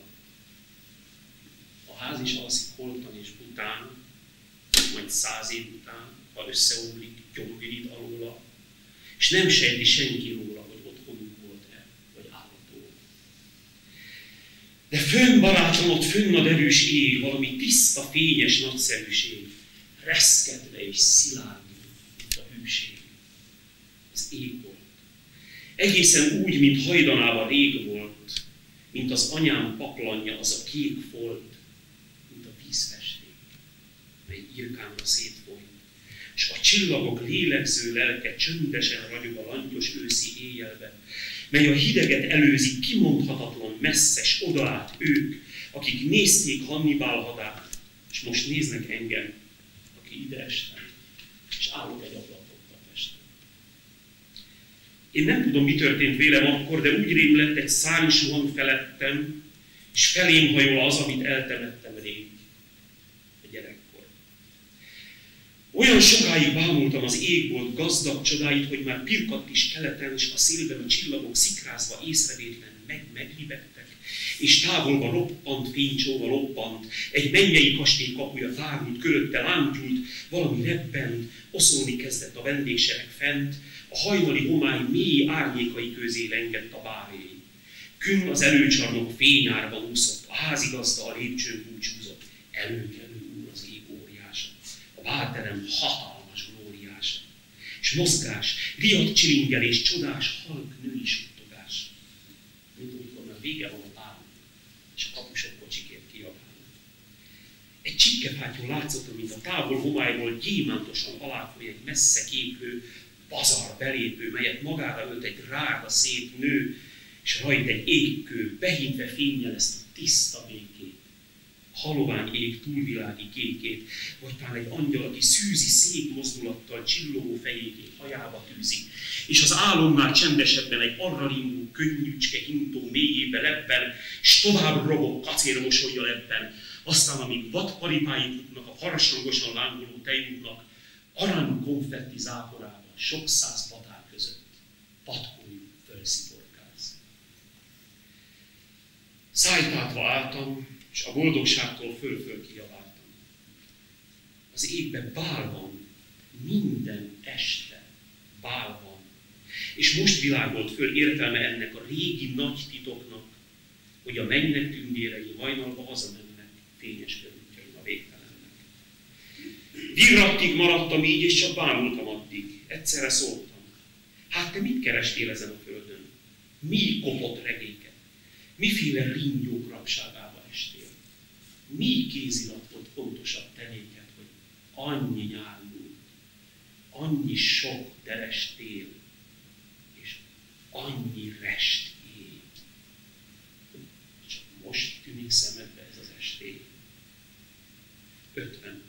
[SPEAKER 2] A ház is alszik holtan és bután, majd száz év után, ha összeomlik, gyomvirid alóla, és nem sejti senki róla, hogy otthonunk volt-e, vagy állató. De fönn, barátom, ott fönn a derűs ég, valami tiszta, fényes, nagyszerűség, reszketve és szilárd, mint a hűség. Az ég volt. Egészen úgy, mint hajdanában rég volt, mint az anyám paplanja, az a kék folt, mint a vízfesték. mely irkámra szétfolyt. És a csillagok lélegző lelke csöndesen ragyog a langyos őszi éjjelben, mely a hideget előzik kimondhatatlan messzes odaát ők, akik nézték Hannibal hadát, és most néznek engem, aki ide estem, és állok egy ablakot a testen. Én nem tudom, mi történt vélem akkor, de úgy rém lett, egy szárny suhan felettem, és felém hajol az, amit eltemettem rég, a gyerekkor. Olyan sokáig bámultam az égbolt gazdag csodáit, hogy már pirkadt is keleten, és a szélben a csillagok szikrázva észrevétlen meg meglibegtek, és távolba roppant, fénycsóva loppant, egy mennyei kastély kapuja tárult, körötte lántyult, valami rebbent, oszolni kezdett a vendégsereg fent, a hajnali homály mély árnyékai közé lengett a bárély. Künn az előcsarnok fényárban úszott, a házigazda a lépcsőn búcsúzott, előkelő úr az ég óriása, a bárterem hatalmas glóriása, és mozgás, riadt csilingelés, csodás, halk női suttogás. Mint amikor már vége van a távol, és a kapusok kocsikért kiabálnak. Egy csikkefátyó látszott, mint a távol homályból gyémántosan aláfoly egy messze képlő, pazar belépő, melyet magára ölt egy drága szép nő, és rajt egy égkő, behintve fénnyel ezt a tiszta békét, a halovány ég túlvilági kékét, vagy talán egy angyal, aki szűzi szép mozdulattal csillogó fejékét hajába tűzi, és az álomnál csendesebben egy arra ringó, könnyűcske hintó mélyébe lebben, s tovább robog kacér mosollyal ebben, aztán amíg vadparipáig futnak a farsangosan lángoló tejútnak, arany konfetti záporában, sok száz patár között, patkójú fölsziporkáz. Szájtátva álltam, és a boldogságtól föl-föl kiabáltam. Az égben bál van, minden este bál van. És most világolt föl értelme ennek a régi nagy titoknak, hogy a mennynek tündérei hajnalba hazamennek fényes körútjain a végtelennek. Virrattig maradtam így, és csak bámultam addig. Egyszerre szóltam. Hát te mit kerestél ezen a földön? Mi kopott regéket? Miféle ringyók rabságába estél? Mi kézirat volt fontosabb tenéket, hogy annyi nyár múlt, annyi sok deres tél, és annyi rest ég. Csak most tűnik szemedbe ez az estély. Ötven.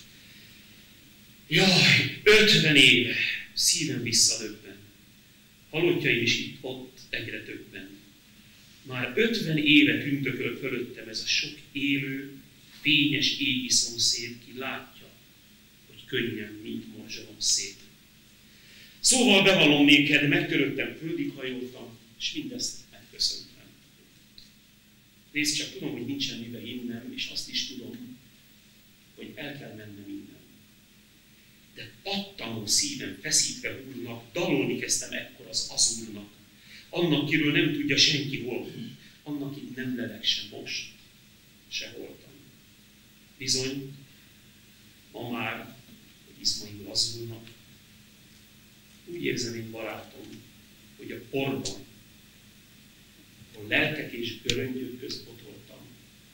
[SPEAKER 2] Jaj, ötven éve! Szívem visszadöbben. Halottjaim is itt-ott egyre többen. Már ötven éve tündököl fölöttem ez a sok élő, fényes égi szomszéd, ki látja, hogy könnyen, mint morzsolom szép. Szóval bevallom néked, megtöröttem, földig hajoltam, és mindezt megköszöntem. Nézd csak, tudom, hogy nincsen mibe innem, és azt is tudom, hogy el kell mennem innen. De pattanó szívem feszítve úrnak, dalolni kezdtem ekkor az azúrnak. Annak, kiről nem tudja senki hol, annak itt nem lelek se most, se holtam. Bizony, ma már, hogy izmaim lazulnak, úgy érzem én barátom, hogy a porban, ahol lelkek és göröngyök közt botoltam,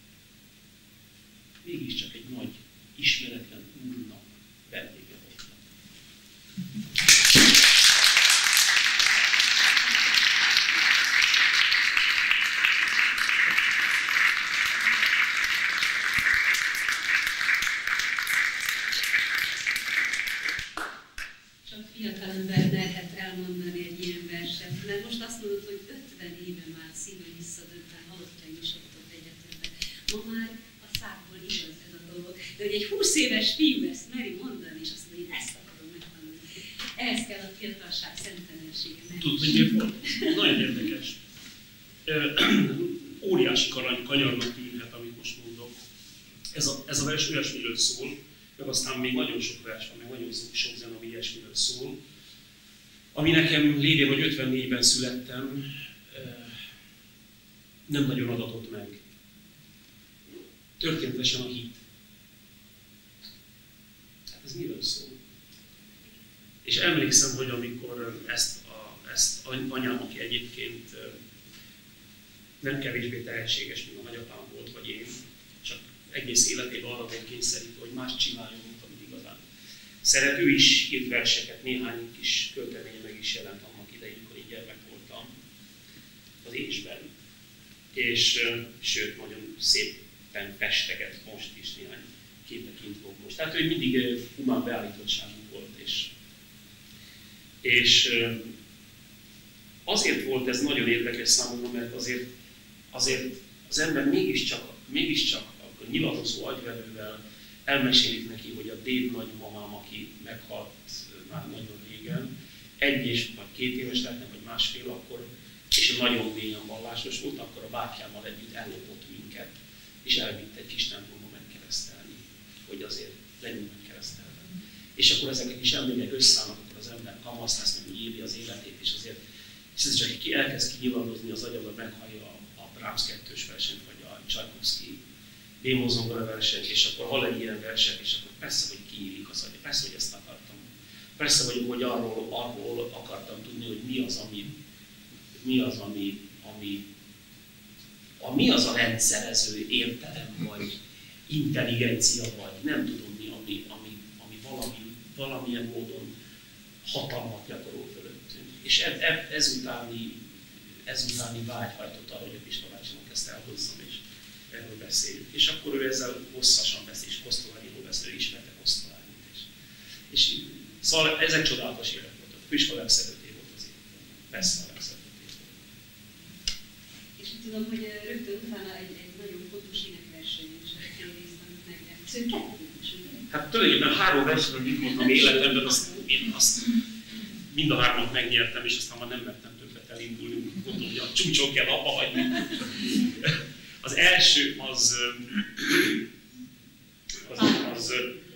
[SPEAKER 2] mégiscsak egy nagy, ismeretlen úrnak vendége voltam.
[SPEAKER 1] Fiatalember lehet elmondani egy ilyen verset, mert most azt mondod, hogy ötven éve már szíve visszadöbben, halottjaim is ott egyetemben. Ma már a szákból igaz ez a dolog, de hogy egy húsz éves fiú ezt meri mondani, és azt mondja, hogy ezt akarom megtanulni. Ehhez kell a fiatalság szentelensége.
[SPEAKER 2] Tudod, hogy miért volt? Nagyon érdekes. Óriási kanyarnak tűnhet, amit most mondok. Ez a, ez a vers olyasmiről szól, meg aztán még nagyon sok vers van, meg nagyon sok zene, ami ilyesmiről szól. Ami nekem lévén, hogy ötvennégyben születtem, nem nagyon adatott meg. Történetesen a hit. Hát ez miről szól? És emlékszem, hogy amikor ezt, a, ezt anyám, aki egyébként nem kevésbé tehetséges, mint a nagyapám volt, vagy én, csak egész életében arra volt kényszerítve, hogy más csináljon, mint amit igazán szeret. Ő is írt verseket, néhány kis költeménye meg is jelent annak idején, amikor én gyermek voltam az Ésben. És sőt, nagyon szépen festeget most is, néhány képe kint volt most. Tehát ő mindig humán beállítottságú volt. És, és azért volt ez nagyon érdekes számomra, mert azért, azért az ember mégiscsak, mégiscsak a nyilatkozó agyvelővel elmesélik neki, hogy a déd nagymamám, aki meghalt már nagyon régen, egy és vagy két éves lehetne, vagy másfél, akkor, és nagyon mélyen vallásos volt, akkor a bátyámmal együtt ellopott minket, és elvitt egy kis templomba megkeresztelni, hogy azért legyünk megkeresztelve. És akkor ezek a kis emlékek összeállnak, akkor az ember kamaszt lesz, meg írja az életét, és azért és ez csak ki elkezd kinyilatkozni az agyamban, meghallja a, a Brahms kettős versenyt, vagy a Csajkovszky démozongora versenyt, és akkor hall egy ilyen verset, és akkor persze, hogy kinyílik az agya, persze, hogy ezt akartam. Persze vagyok, hogy arról, arról akartam tudni, hogy mi az, ami, mi az, ami, ami, a, mi az a rendszerező értelem, vagy intelligencia, vagy nem tudom mi, ami, ami, ami valami, valamilyen módon hatalmat gyakorol fölöttünk. És ez, ezutáni, ezutáni vágy hajtott arra, hogy a Pista bácsinak ezt elhozzam, és erről beszéljük. És akkor ő ezzel hosszasan beszél, és Kosztolányiról beszél, ő ismerte Kosztolányit. És, és szóval ezek csodálatos évek voltak. Pista legszerűté volt az életben. Persze a legszerűté volt.
[SPEAKER 1] És tudom, hogy rögtön utána egy, egy nagyon fontos énekverseny is részben megnyert.
[SPEAKER 2] Hát tulajdonképpen három versenyről itt voltam életemben, azt, én azt mind a hármat megnyertem, és aztán már nem mertem többet elindulni, gondolom, hogy a csúcson kell abba hagyni. Az első az, az, az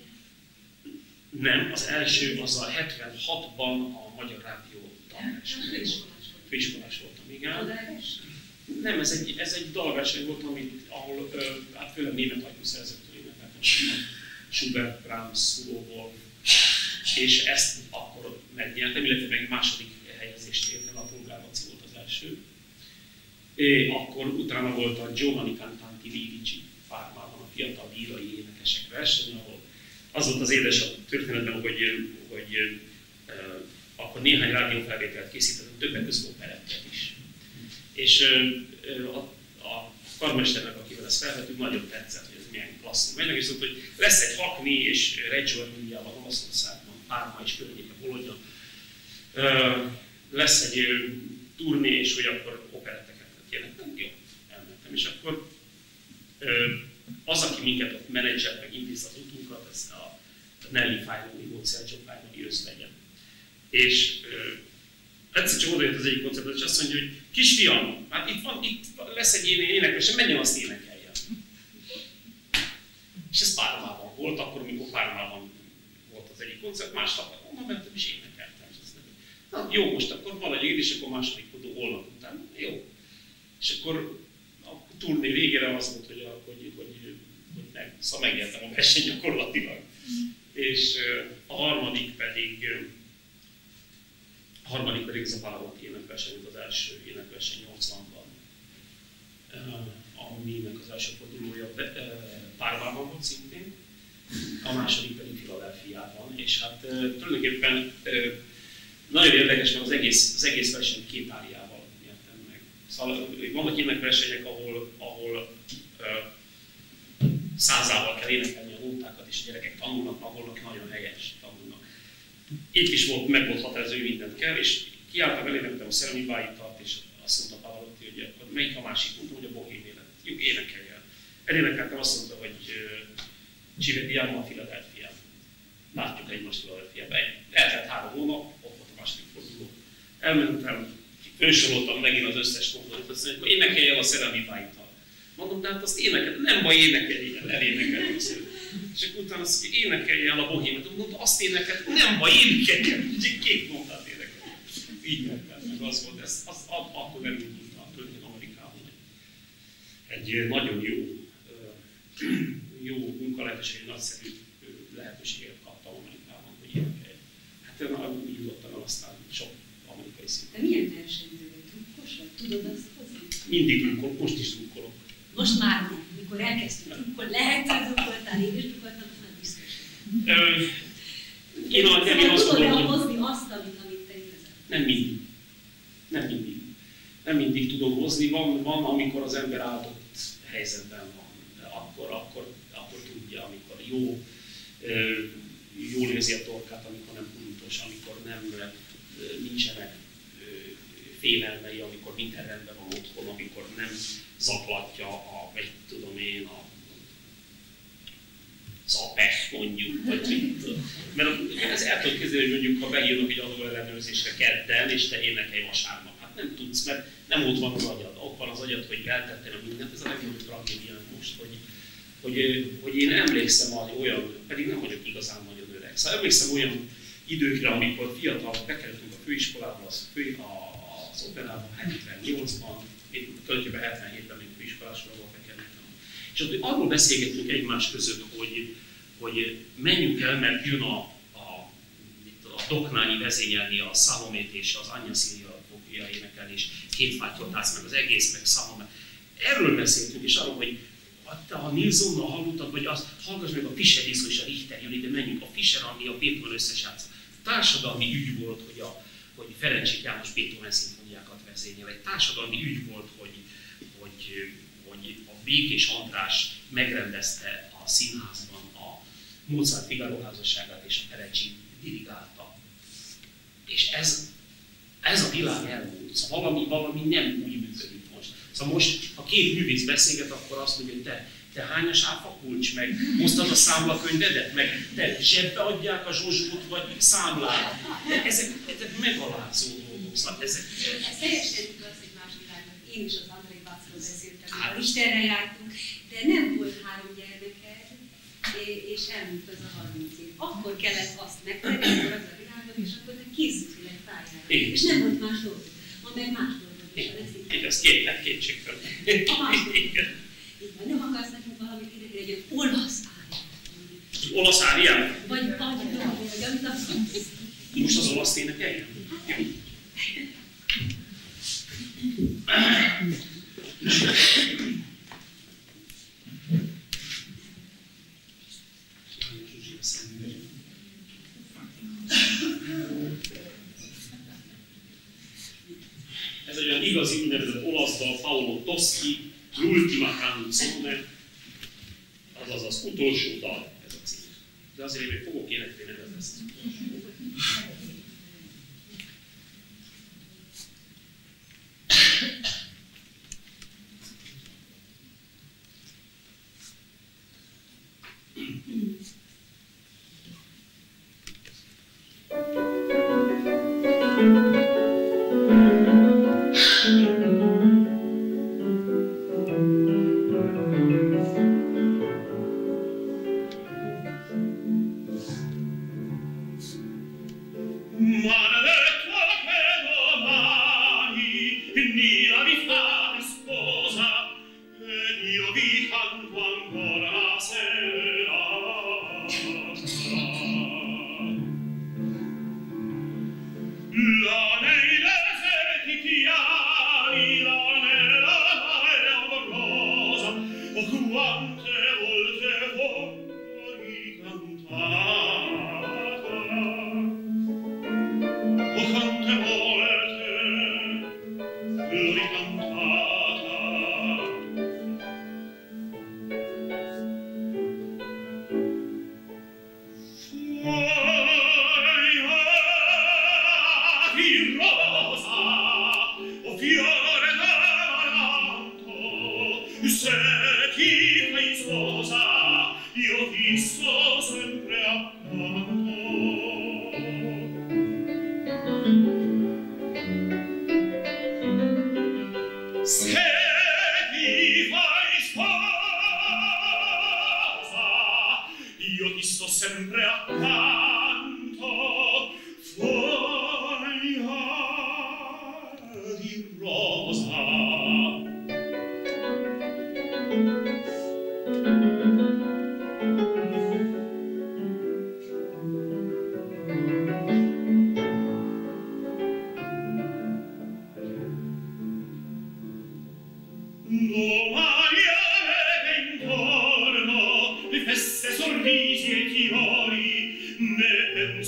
[SPEAKER 2] nem, az első az a hetvenhatban a Magyar Rádió dalverseny. Főiskolás voltam, igen. Nem, ez egy, ez egy dalverseny volt, amit, ahol hát főleg német ajtószerzőktől énekeltem. Schubert, Brahms, Szulóból, és ezt akkor megnyertem, illetve meg második helyezést értem, a Polgárlaci volt az első. É, akkor utána volt a Giovanni Cantanti Lirici Parmában a fiatal lírai énekesek verseny, ahol az volt az édes a történetben, hogy, hogy eh, akkor néhány rádiófelvételt készítettem, többek között operettet is. És eh, a, a karmesternek, akivel ezt felvettük, nagyon tetszett, hogy ez milyen klasszul megy, és szólt, hogy lesz egy Hackney és Reggio Emiliában, Olaszországban, Parma és környéke, Bologna. Uh, lesz egy uh, turné, és hogy akkor operetteket jelentenek. Jó, elmentem. És akkor uh, az, aki minket ott menedzselt, meg intézte az utunkat, ez a Nelly Fájlói volt, Sergio Fájlói özvegye. És uh, egyszer csak odajött az egyik koncertre, és azt mondja, hogy kisfiam, hát itt, van, itt lesz egy énekes, menjen azt énekeljen. És ez Pármában volt, akkor, amikor Pármában volt az egyik koncert, másnap onnan mentem és énekeltem. És azt mondja, na jó, most akkor valahogy így, és akkor második forduló holnap után, jó. És akkor a turné végére az volt, hogy, a, hogy, hogy, hogy meg, szóval megnyertem a versenyt gyakorlatilag. És a harmadik pedig, a harmadik pedig ez a vállalati énekverseny, az első énekverseny nyolcvanban, aminek az első fordulója Pármában volt szintén, a második pedig Philadelphiában, és hát tulajdonképpen nagyon érdekes, mert az egész, az egész versenyt két áriával nyertem meg. Szóval vannak énekversenyek, ahol, ahol százával kell énekelni a nótákat, és a gyerekek tanulnak, magolnak, nagyon helyes tanulnak. Itt is volt, meg volt határozó, hogy mindent kell, és kiálltam, elénekeltem a Szeremi Bájitart, és azt mondta Pavarotti, hogy akkor melyik a másik, mondtam, hogy a Bohém élet. Jó, énekelj el. Elénekeltem, azt mondta, hogy Ci vediamo a Philadelphia. Látjuk egymást Philadelphiában. Eltelt három hónap, ott volt a második forduló. Elmentem, önsoroltam megint az összes kontorit, azt mondja, hogy énekelj el a Szeremi Bájitart. Mondom, de hát azt énekel, nem baj, énekelj el, elénekelj. És akkor utána azt mondja, énekelj el a Bohémet. Mondom, azt énekel, nem baj, énekelj el. Két nótát énekelj. Így nyertem meg, az volt, ez, az, akkor nem indult a történet Amerikában. Egy nagyon jó, jó munkalehetőség, egy nagyszerű lehetőséget kaptam Amerikában, hogy énekelj. Hát úgy jutottam el aztán sok amerikai szinten.
[SPEAKER 1] De milyen versenyző? Drukkos vagy? Tudod azt hozni?
[SPEAKER 2] Mindig drukkolok, most is drukkolok.
[SPEAKER 1] Most már nem. Mikor elkezdtünk, akkor lehet, hogy dukkoltál, én is dukkoltam, az már biztos.
[SPEAKER 2] Én a, nem, én azt
[SPEAKER 1] tudod
[SPEAKER 2] mondom,
[SPEAKER 1] hozni azt, amit, amit te érzed?
[SPEAKER 2] Nem mindig. Nem mindig. Nem mindig tudom hozni. Van, van amikor az ember áldott helyzetben van. Akkor, akkor, akkor tudja, amikor jó, jól érzi a torkát, amikor nem bújtos, amikor nem, nincsenek félelmei, amikor minden rendben van otthon, amikor nem zaklatja a, vagy tudom én, a, az apes mondjuk, vagy mit. Mert ez el tudod képzelni, hogy mondjuk, ha beírnak egy adóellenőrzésre kedden, és te énekelj vasárnap. Hát nem tudsz, mert nem ott van az agyad. Ott van az agyad, hogy beltettem mindent. Ez a legnagyobb tragédia most, hogy, hogy, hogy én emlékszem olyan, pedig nem vagyok igazán nagyon öreg. Szóval emlékszem olyan időkre, amikor fiatal bekerültünk a főiskolába, az, fő, az operában hetvennyolcban, én tulajdonképpen hetvenhétben még főiskolásra volt bekerültem. És ott arról beszélgettünk egymás között, hogy, hogy menjünk el, mert jön a, a, a Doknányi vezényelni a Szalomét és az Anya Szíria fogja énekelni, és két fátyoltász meg az egész, meg Szalomé. Erről beszéltünk, és arról, hogy te a Nilssonnal hallottad, vagy azt hallgass meg a Fischer Disco és a Richter jön ide, menjünk. A Fischer, ami a Beethoven összesátsz. Társadalmi ügy volt, hogy, a, hogy Ferencsik János Beethoven szimfóniákat vezényel. Egy társadalmi ügy volt, hogy, hogy, hogy a Békés András megrendezte a színházban a Mozart Figaro házasságát, és a Ferencsi dirigálta. És ez, ez a világ elmúlt. Szóval valami, valami nem úgy működik most. Szóval most, ha két művész beszélget, akkor azt mondja, hogy te, te hányas áfa kulcs, meg hoztad a számlakönyvedet, meg te zsebbe adják a zsozsgót, vagy számlát. Ezek, ezek megalázó dolgok. Szóval ezek...
[SPEAKER 1] Ez teljesen igaz egy más világnak. Én is az Andrei Bácról beszéltem, a Risterre jártunk, de nem volt három gyermeked, és elmúlt az a harminc év. Akkor kellett azt megtenni, akkor az a világot, és akkor te készültél pályára. És nem volt más dolgod. Ma meg más dolgod.
[SPEAKER 2] Így az két, hát kétségtől.
[SPEAKER 1] A más dolgod. Így van, nem akarsz nekünk valamit ide, egy olasz áriát.
[SPEAKER 2] Olasz áriát?
[SPEAKER 1] Vagy, vagy, vagy, amit azt
[SPEAKER 2] most az olasz énekeljen? Jó. Ez egy olyan igazi úgynevezett olasz dal, Paolo Toschi, L'ultima canzone, azaz az utolsó dal, ez a cím. De azért én még fogok énekelni, nem ez lesz az utolsó.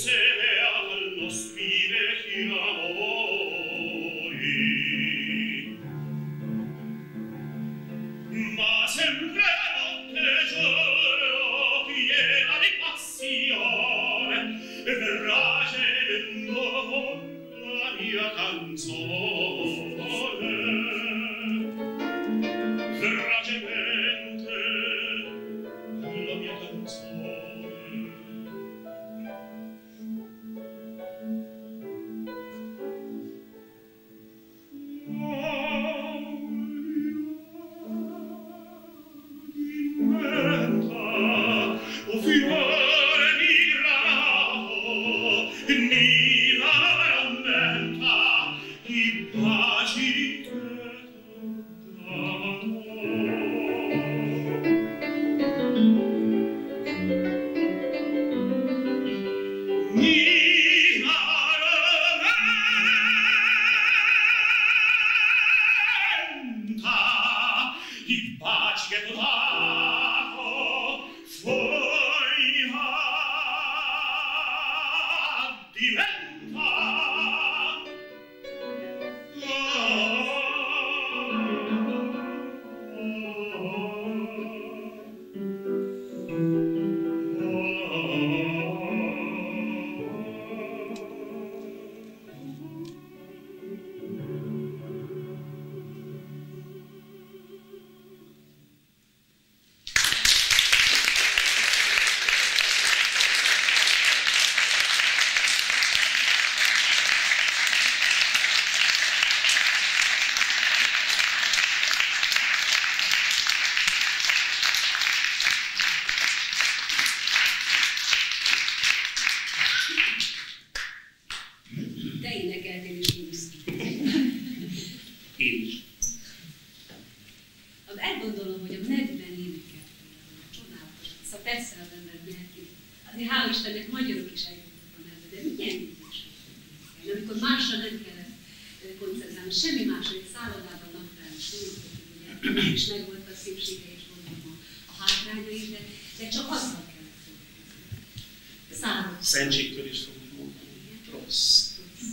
[SPEAKER 2] Szentségtől is fogunk mondani. Rossz.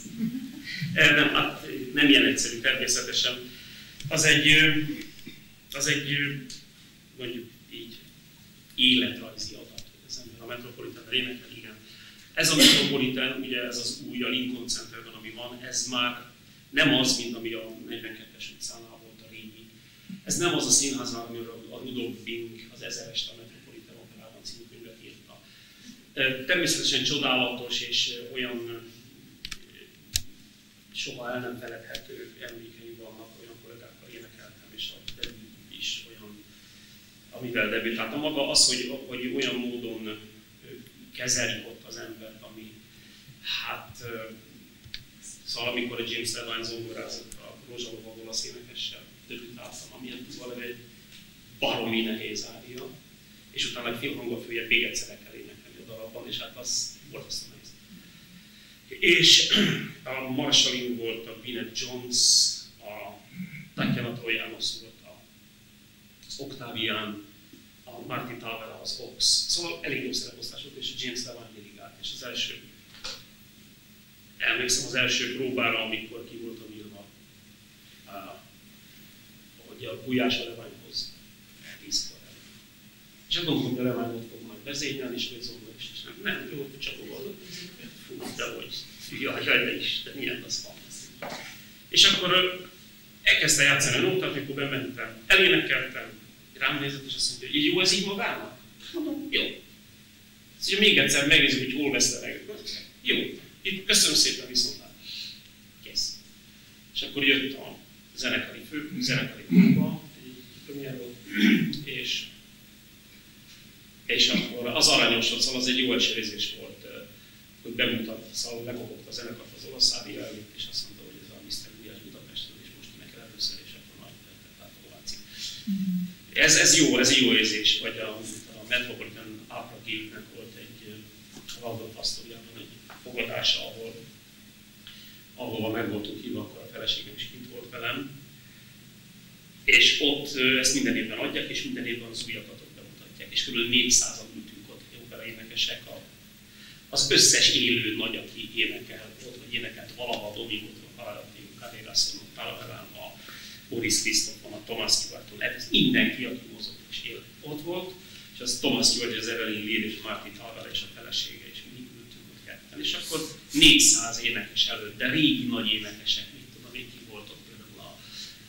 [SPEAKER 2] Nem, hát nem ilyen egyszerű természetesen. Az egy, az egy mondjuk így életrajzi adat, hogy az ember a Metropolitan énekel, igen. Ez a Metropolitan, ugye ez az új, a Lincoln Centerben, ami van, ez már nem az, mint ami a negyvenkettes utcánál volt a régi. Ez nem az a színház, amiről a Rudolf Bing az Ezerest a Metropolitan Operában című könyvet írta. Természetesen csodálatos és olyan soha el nem feledhető emlékeim vannak, olyan kollégákkal énekeltem, és a debüt is olyan, amivel debütáltam. Maga az, hogy, hogy olyan módon kezeli ott az embert, ami hát, szóval amikor a James Levine zongorázott a Rózsalovagból az énekessel debütáltam, amilyen valami egy baromi nehéz ária, és utána egy félhangon följebb még egyszer el kell énekelni a darabban, és hát az borzasztó nehéz. És a Marshallin volt a Gwyneth Jones, a Tatjana Trojanos volt az Octavian, a Martin Tavera az Ox. Szóval elég jó szereposztás volt, és a James Levine dirigált. És az első, emlékszem az első próbára, amikor ki voltam írva, hogy a Gulyás a Levine-hoz tízkor el. És akkor gondolom, hogy a Levine-ot fog majd vezényelni, és hogy zongor is. És nem, nem jó, csak oldott. Fú, de hogy, jaj, jaj, de Isten, milyen az van. És akkor elkezdte játszani a nótát, amikor bementem, elénekeltem, rám nézett, és azt mondja, hogy jó ez így magának? Mondom, jó. Szóval még egyszer megnézzük, hogy hol veszte meg. Jó, itt köszönöm szépen viszontlát. Kész. És akkor jött a zenekari fő, zenekari próba, és, és akkor az aranyosod, szóval az egy jó esélyezés volt, hogy bemutat, szóval lekopogta a zenekart az Oroszlávi előtt, és azt mondta, hogy ez a miszter Gulyás Budapestről, és most énekel először, és akkor majd tettek át a ováció. Ez, ez jó, ez egy jó érzés, vagy a, a Metropolitan Opera Guildnek volt egy Waldorf Astoriában egy fogadása, ahol, ahova meg voltunk hívva, akkor a feleségem is kint volt velem. És ott ezt minden évben adják, és minden évben az újakat ott bemutatják. És kb. négyszázan ültünk ott, opera énekesek, a az összes élő nagy, aki énekel volt, vagy énekelt valaha, Domingo Carreras, a Boris Christophon, a Thomas Stewart, ez mindenki, aki mozogott és élt ott volt, és az Thomas Stewart, az Evelyn Lear és Martin Talvara és a felesége, és mi ültünk ott ketten. És akkor négyszáz énekes előtt, de régi nagy énekesek, mit tudom, én ki voltak például a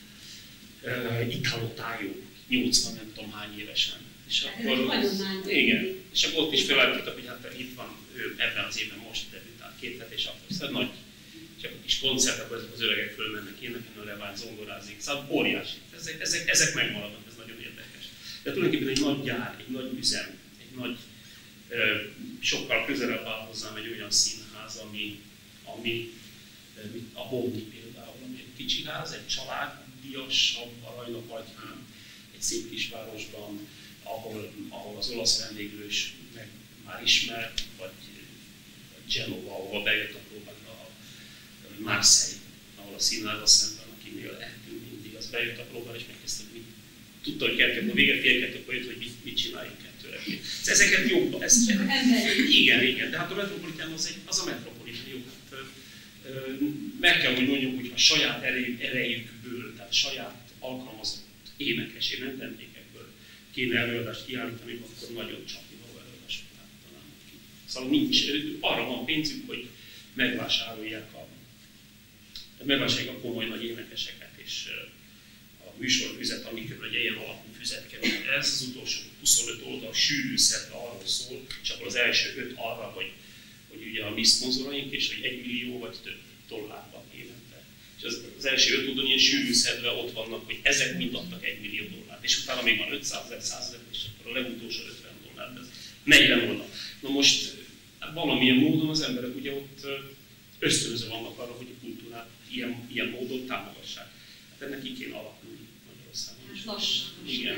[SPEAKER 2] uh, Italo Tayo, nyolcvan nem tudom hány évesen. És akkor, igen, és akkor ott is felállítottak, hogy hát itt van ő ebben az évben most debütált két het, és akkor szóval nagy, és akkor kis koncertek, ezek az öregek fölmennek énekelni, a Levány zongorázik, szóval óriási. Ezek, ezek, ezek megmaradnak, ez nagyon érdekes. De tulajdonképpen egy nagy gyár, egy nagy üzem, egy nagy, ö, sokkal közelebb áll hozzám egy olyan színház, ami, ami a Bonni például, ami egy kicsi ház, egy családiasabb Aranynapagyhán, egy szép kisvárosban, ahol, ahol az olasz vendéglős meg már ismert, vagy, vagy Genova, ahol bejött a próbára, a Marseille, ahol a színház szemben, akinél eltűnt mindig, az bejött a próbára és megkezdte, hogy mit tudta, hogy kettőkor, a vége fél kettőkor jött, hogy mit, mit csináljunk kettőre. Ezeket jobban, ez igen, igen, de hát a Metropolitán az, egy, az a Metropolitán, jó, hát meg kell, hogy mondjuk, hogy ha saját erejükből, tehát saját alkalmazott énekes, nem vendégekből kéne előadást kiállítani, akkor nagyon csapnivaló előadást találnak ki. Szóval nincs, arra van pénzük, hogy megvásárolják a, megvásárolják a komoly nagy énekeseket, és a műsorfüzet, amikor egy ilyen alapú füzet kerül. Ez az utolsó huszonöt oldal sűrű szerte arról szól, és akkor az első öt arra, hogy, hogy ugye a mi szponzoraink is, hogy egy millió vagy több dollárban évente. És az, az első öt oldalon ilyen sűrű szedve ott vannak, hogy ezek mind adtak egy millió dollárt. És utána még van ötszázezer, százezer, és akkor a legutolsó ötven dollár, ez negyven oldal. Na most valamilyen módon az emberek ugye ott ösztönöző vannak arra, hogy a kultúrát ilyen, ilyen módon támogassák. Hát ennek így kéne alakulni Magyarországon.
[SPEAKER 1] Hát lassan,
[SPEAKER 2] igen.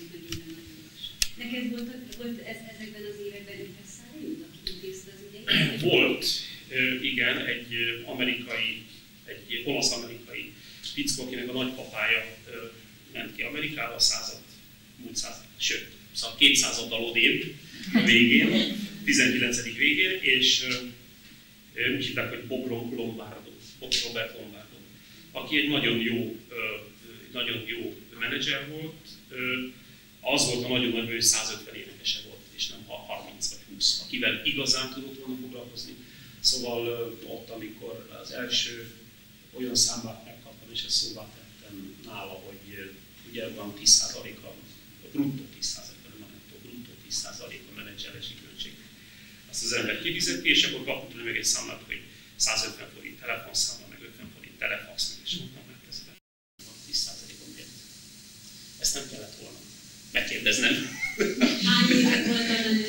[SPEAKER 1] Neked volt, volt ez, ezekben az években impresszárium, aki intézte az ügyeit?
[SPEAKER 2] Volt, igen, egy amerikai, egy olasz-amerikai fickó, akinek a nagypapája ment ki Amerikába, a század, múlt század, sőt, szóval kétszázaddal odébb a végén, tizenkilencedik végén, és úgy hívták, hogy Bob Lombardo, Bob Robert Lombardo, aki egy nagyon jó, nagyon jó menedzser volt. Az volt a nagyon nagy, hogy százötven énekese volt, és nem harminc vagy húsz, akivel igazán tudott volna foglalkozni. Szóval ott, amikor az első olyan számlát megkaptam, és ezt szóvá tettem nála, hogy ugye van tíz százalék a bruttó tíz százalék, nem a bruttó tíz százalék a menedzserési költség. Azt az ember kifizeti, és akkor kapott tőle még egy számlát, hogy százötven forint telefonszámla, meg ötven forint telefaxnak, és mondtam, mert ez tíz százalékon miért. Ezt nem kellett volna megkérdeznem.
[SPEAKER 1] Hány évet volt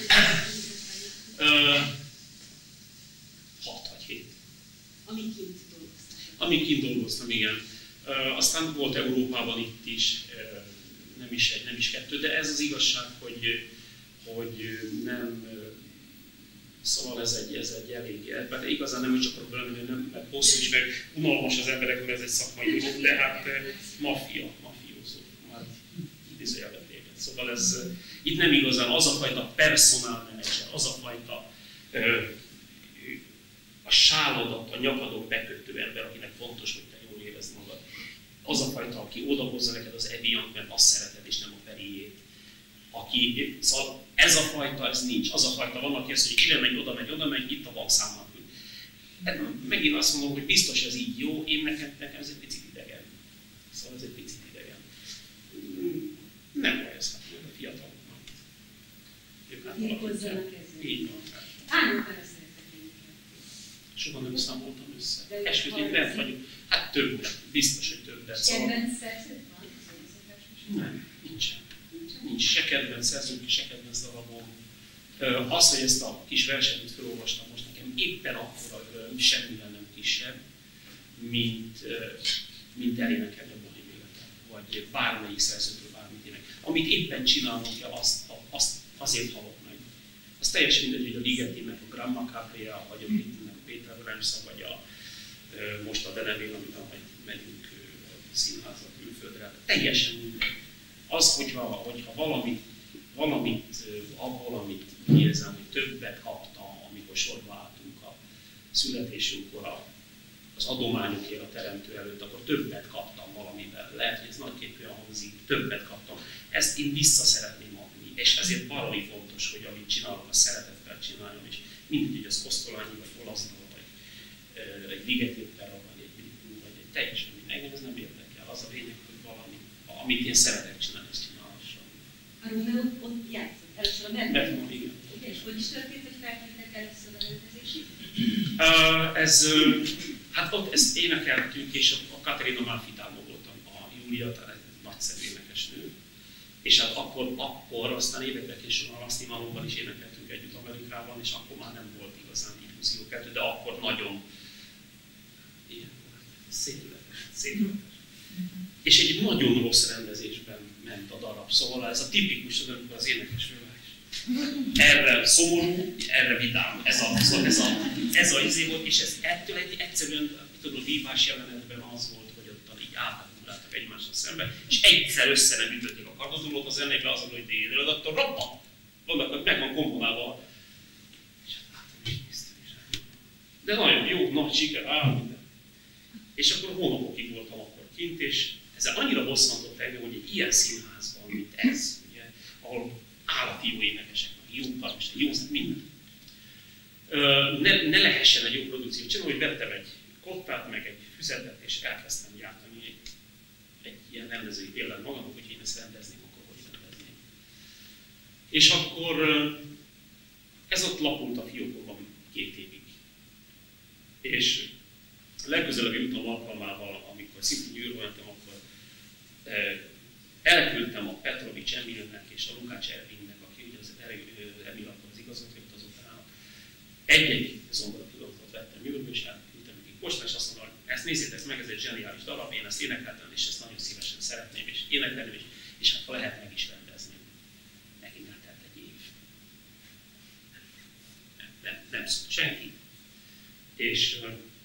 [SPEAKER 1] a
[SPEAKER 2] Hat vagy hét.
[SPEAKER 1] Ami kint dolgoztam.
[SPEAKER 2] Ami kint dolgoztam, igen. Uh, aztán volt Európában itt is, uh, nem is egy, nem is kettő, de ez az igazság, hogy, hogy nem, uh, szóval ez egy, ez egy elég, de igazán nem csak problém, hogy nem, mert hosszú is, meg unalmas az emberek, mert ez egy szakmai dolog, de hát uh, maffia, mafiózó, már idézőjelben véget. Szóval ez, uh, itt nem igazán az a fajta personal manager, az a fajta uh, a sáladat, a nyakadon bekötő ember, akinek fontos, hogy te jól érezd magad. Az a fajta, aki odahozza neked az Eviant, mert azt szereted, és nem a Perrier-t. Aki, szóval ez a fajta, ez nincs. Az a fajta van, aki azt mondja, hogy ide megy, oda megy, oda megy, itt a bankszámnak. Megint azt mondom, hogy biztos ez így jó, én nekem, nekem ez egy picit idegen. Szóval ez egy picit idegen. Nem baj ez, hát a fiataloknak. Ők hát
[SPEAKER 1] Hozzanak ezzel.
[SPEAKER 2] Így van.
[SPEAKER 1] Hány órára szeretek én?
[SPEAKER 2] Soha nem számoltam össze. Esküszöm, lehet vagyok. Hát többet, biztos, hogy többet.
[SPEAKER 1] Kedvenc szerzőt van?
[SPEAKER 2] Nem, nincsen. Nincs se kedvenc szerzők, se kedvenc darabom. Az, hogy ezt a kis versenyt felolvastam most nekem éppen akkora öröm, semmivel nem kisebb, mint, mint elénekelni a Bonni Béletet, vagy bármelyik szerzőtől bármit ének. Amit éppen csinálnom kell, azt, azt azért halok meg. Az teljesen mindegy, hogy a Ligetinek a Gramma Capria, vagy a Brittennek Péter Bremsa, vagy a, most a Deneville, amiben megyünk a színházat külföldre. Teljesen mindegy. Az, hogyha, hogyha valamit, valamit, valamit érzem, hogy többet kaptam, amikor amikor sorba álltunk a születésünkkor a, az adományokért a teremtő előtt, akkor többet kaptam valamivel. Lehet, hogy ez nagyképűen hangzik, többet kaptam. Ezt én vissza szeretném adni, és ezért baromi fontos, hogy amit csinálok, a szeretettel csináljam, és mindegy, hogy az kosztolányi, vagy olasz, vagy ö, egy ligetépperra, vagy egy britú, vagy egy teljesen minden. Engem ez nem érdekel. Az a lényeg, hogy valami, amit én szeretek csinálni, ezt csinálhassam.
[SPEAKER 1] Arról nem ott, ott játszott először a
[SPEAKER 2] Metmon, igen.
[SPEAKER 1] Igen, és hogy is történt, hogy felkértek először a rendezésig?
[SPEAKER 2] Uh, ez, uh, hát ott ezt énekeltük, és a Katerina Malfitano volt a Júlia, tehát egy nagyszerű énekesnő. És hát akkor, akkor aztán években később a Laszti Malomban is énekeltünk együtt Amerikában, és akkor már nem volt igazán illúzió kettő, de akkor nagyon ilyen szétületes, szétületes. És egy nagyon rossz rendezésben ment a darab, szóval ez a tipikus, amikor az énekesről erre szomorú, erre vidám. Ez a, szóval ez a, ez a izé volt, és ez ettől egy egyszerűen, tudod, a vívás jelenetben az volt, hogy ottan így átakuláltak egymással szemben, és egyszer össze nem ütötték a kardozulót, az zenében azon, hogy dél előtt, akkor rappa! Vannak, hogy meg van komponálva. És hát látom, is néztem is. De nagyon jó, nagy siker, áll minden. És akkor hónapokig voltam akkor kint, és ezzel annyira bosszantott engem, hogy egy ilyen színházban, mint ez, ugye, ahol állati jó énekesek, jó karmester, jó szem, minden. Ne, ne lehessen egy jó produkciót csinálni, hogy vettem egy kottát, meg egy füzetet, és elkezdtem gyártani egy, egy ilyen rendezői példát magamnak, hogy én ezt rendezném, akkor hogy rendezném. És akkor ez ott lapult a fiókomban két évig. És a legközelebbi utam alkalmával, amikor szimfoniúrba mentem, akkor elküldtem a Petrovics Emilnek és a Lukács Ervinnek, aki ugye az Emil akkor az igazgatója az operának. Egy-egy zongoratudatot vettem Győrből, és elküldtem nekik postán, és azt mondom, hogy ezt nézzétek meg, ez egy zseniális darab, én ezt énekeltem, és ezt nagyon szívesen szeretném, és énekelni, és, és hát ha lehet, meg is rendezni. Megint eltelt egy év. Nem, nem, nem szólt senki. És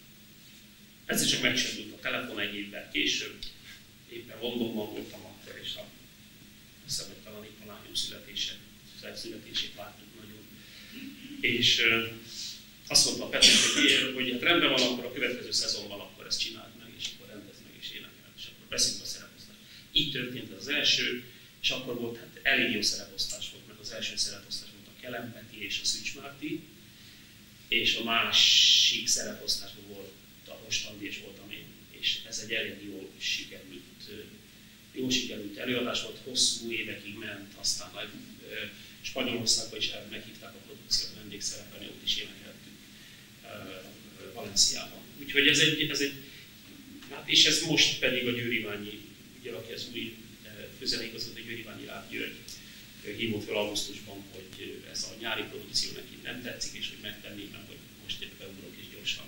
[SPEAKER 2] ez csak megsérült a telefon egy évvel később. Éppen Londonban voltam akkor, és a szabadtalan épp a lányom születése, születését vártuk nagyon. És uh, azt mondta a Petr, hogy, hogy hát rendben van, akkor a következő szezonban akkor ezt csináld meg, és akkor rendezd meg, és énekeld, és akkor beszélünk a szereposztás. Így történt az első, és akkor volt, hát elég jó szereposztás volt, mert az első szereposztás volt a Kelempeti és a Szűcs Márti, és a másik szereposztásban volt a Rostandi, és voltam én, és ez egy elég jól sikerült, jól sikerült előadás volt, hosszú évekig ment, aztán majd Spanyolországban is meghívták a produkciót vendégszerepelni, ott is énekeltük Valenciában. Úgyhogy ez egy, ez egy, hát és ez most pedig a Győr Iványi, ugye aki az új főzeneigazgató, Győr Iványi Rád György hívott fel augusztusban, hogy ez a nyári produkció neki nem tetszik, és hogy megtennék, mert hogy most épp beugrok és gyorsan.